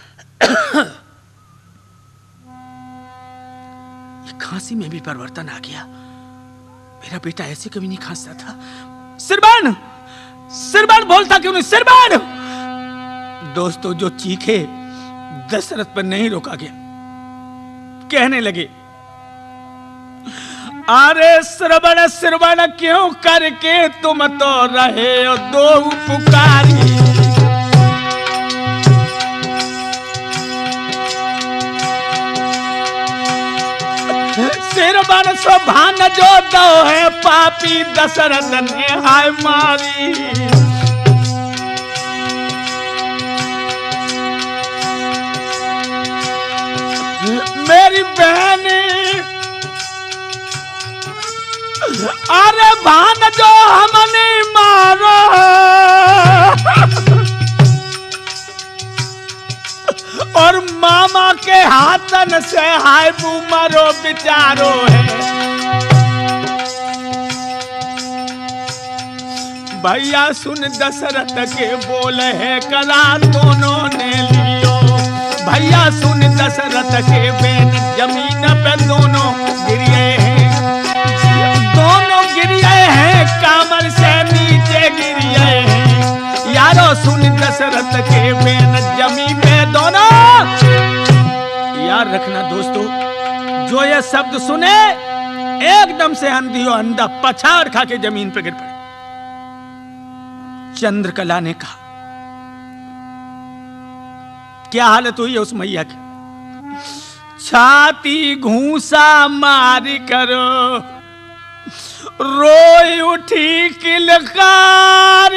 ये खांसी में भी परिवर्तन आ गया। मेरा बेटा ऐसे कभी नहीं खांसता था। सिरबान, सिरबान बोलता क्यों नहीं, सिरबान। दोस्तों जो चीखे दशरथ पर नहीं रोका गया, कहने लगे, अरे श्रवण श्रवण क्यों करके तुम तो रहे हो दो पुकारी। श्रवण स्वभान जो दो है पापी दशरथ ने हाय मारी। मेरी बहन अरे भान जो हमने मारो, और मामा के हाथन से हाय मरो बिचारो है। भैया सुन दशरथ के बोल है करा दोनों ने लियो। भैया सुन दशरथ के बेन जमीन पे दोनों गिरिए हैं, दोनों गिरिए हैं, कामर से नीचे गिरिए हैं। यारो सुन दशरथ के बेन जमीन पे दोनों। याद रखना दोस्तों, जो ये शब्द सुने एकदम से अंधी और अंधा पछाड़ खा के जमीन पे गिर पड़े। चंद्रकला ने कहा, क्या हालत हुई है उस मैया की। छाती घूसा मार करो रोई उठी किलकारी।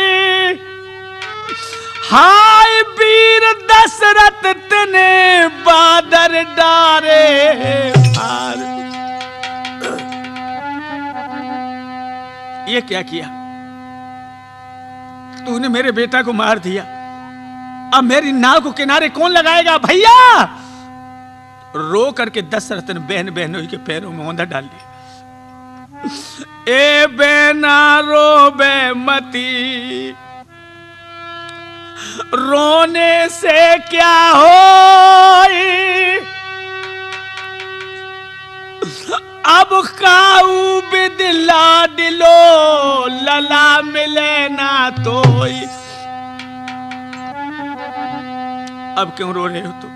हाय वीर दशरथ तने बादर डारे पार। ये क्या किया तूने, मेरे बेटा को मार दिया। अब मेरी नाव को किनारे कौन लगाएगा। भैया रो करके दशरथ ने बहन बहनोई के पैरों में औंधा डाल दिया। ए बेना रो बे मती, रोने से क्या होई, अब काऊ बिदिला दिलो लला मिले ना तोई। अब क्यों रो रहे हो तुम?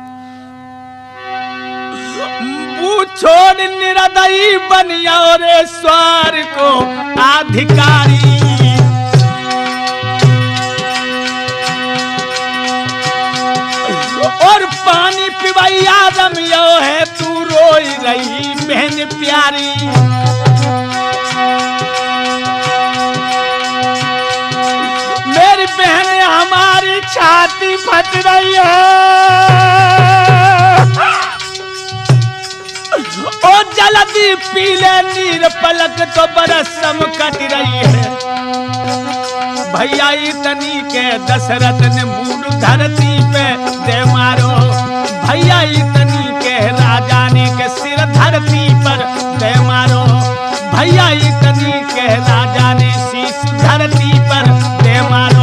छोड़ निरदयी बनिया रे स्वर को अधिकारी। और पानी पिवैया रमियो है तू रोई रही बहन प्यारी। मेरी बहन हमारी छाती फट रही है। ओ जल्दी पीले नीर पलक तो बरसम कट रही है। भैया इतनी के दशरथ ने मूड धरती पे दे मारो। भैया इतनी के राजा ने के सिर धरती पर दे मारो। भैया इतनी के राजा ने शीश धरती पर दे मारो।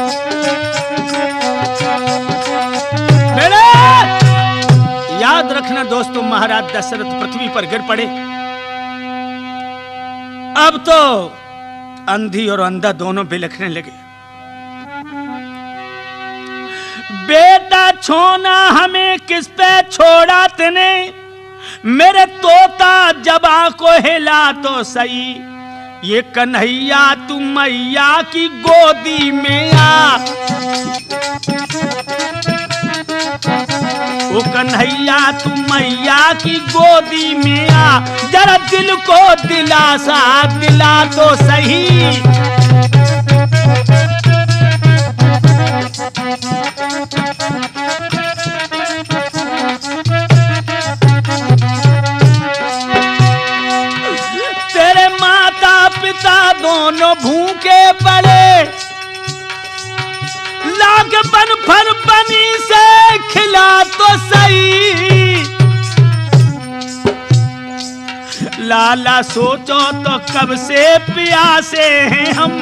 मेरे याद रखना दोस्तों, महाराज दशरथ पृथ्वी पर गिर पड़े। अब तो अंधी और अंधा दोनों बिलखने लगे। बेटा छोना हमें किस पे छोड़ा तूने, मेरे तोता जबा को हिला तो सही। ये कन्हैया तू मैया की गोदी में आ। ओ कन्हैया तू मैया की गोदी में आ। जरा दिल को दिलासा दिला तो सही। तेरे माता पिता दोनों भूखे पड़े, लाग बन फर बनी से खिला तो सही। लाला सोचो तो कब से प्यासे हैं हम,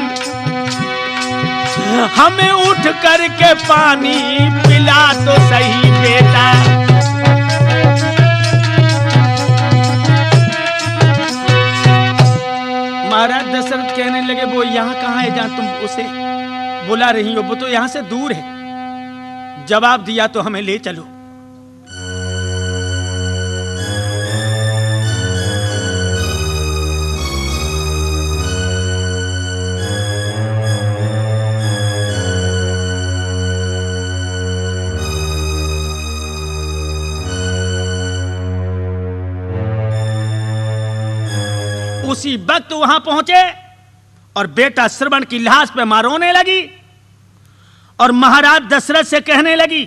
हमें उठ करके पानी पिला तो सही बेटा। महाराज दशरथ कहने लगे वो यहाँ कहाँ है जहाँ तुम उसे बुला रही हो? वो तो यहां से दूर है। जवाब दिया तो हमें ले चलो। उसी वक्त वहां पहुंचे और बेटा श्रवण की लाश पे मारोने लगी और महाराज दशरथ से कहने लगी,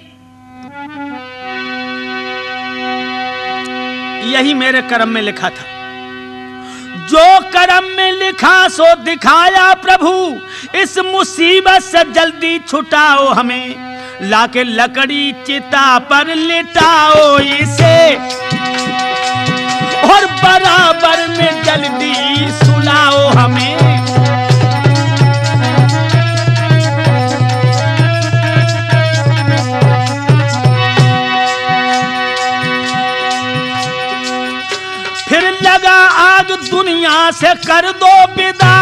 यही मेरे कर्म में लिखा था। जो कर्म में लिखा सो दिखाया प्रभु। इस मुसीबत से जल्दी छुटाओ हमें। लाके लकड़ी चिता पर लिटाओ इसे और बराबर में जल्दी सुलाओ हमें। फिर लगा आग दुनिया से कर दो विदा।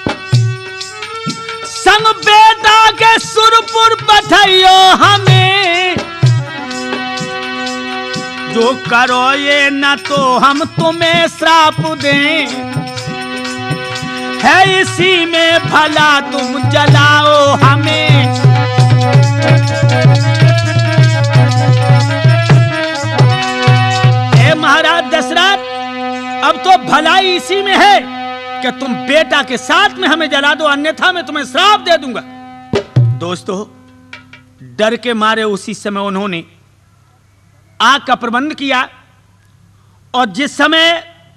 संग बेटा के सुरपुर बैठाइयो हमें। जो करो ये न तो हम तुम्हें श्राप दें। है इसी में भला तुम जलाओ हमें। हे महाराज दशरथ, अब तो भलाई इसी में है कि तुम बेटा के साथ में हमें जला दो, अन्यथा मैं तुम्हें श्राप दे दूंगा। दोस्तों, डर के मारे उसी समय उन्होंने आग का प्रबंध किया और जिस समय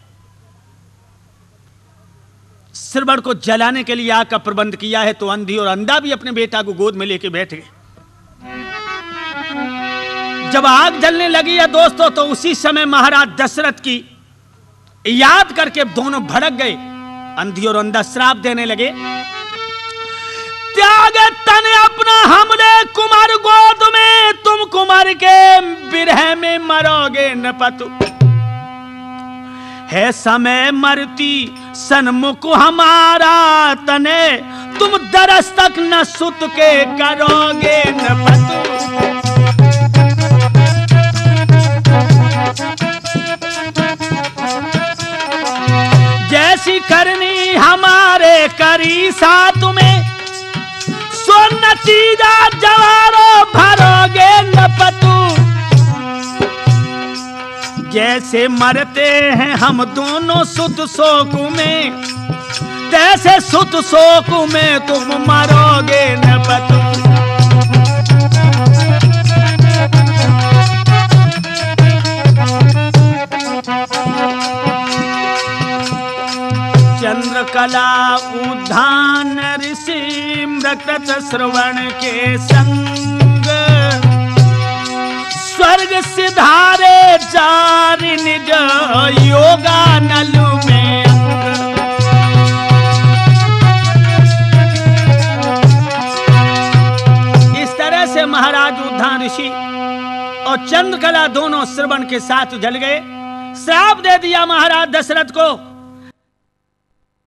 श्रवण को जलाने के लिए आग का प्रबंध किया है तो अंधी और अंधा भी अपने बेटा को गोद में लेके बैठ गए। जब आग जलने लगी है दोस्तों, तो उसी समय महाराज दशरथ की याद करके दोनों भड़क गए। अंधी और अंधा श्राप देने लगे। त्याग तन अपना हमले कुमार गोद में, तुम कुमार के बिरह में मरोगे न पतु। है समय मरती सन्मुख हमारा तने, तुम दरस तक न सुत के करोगे न पतु। जैसी करनी हमारे करी साथ में, सो नतीजा जवारो भरोगे न पतु। जैसे मरते हैं हम दोनों सुत शोक में, तैसे सुत शोक में तुम मरोगे न पतु। चंद्रकला उद्धान ऋषि मृत श्रवण के संग, स्वर्ग सिधारे जारि निज योगा नलु में। इस तरह से महाराज उद्धान ऋषि और चंद्रकला दोनों श्रवण के साथ जल गए। श्राप दे दिया महाराज दशरथ को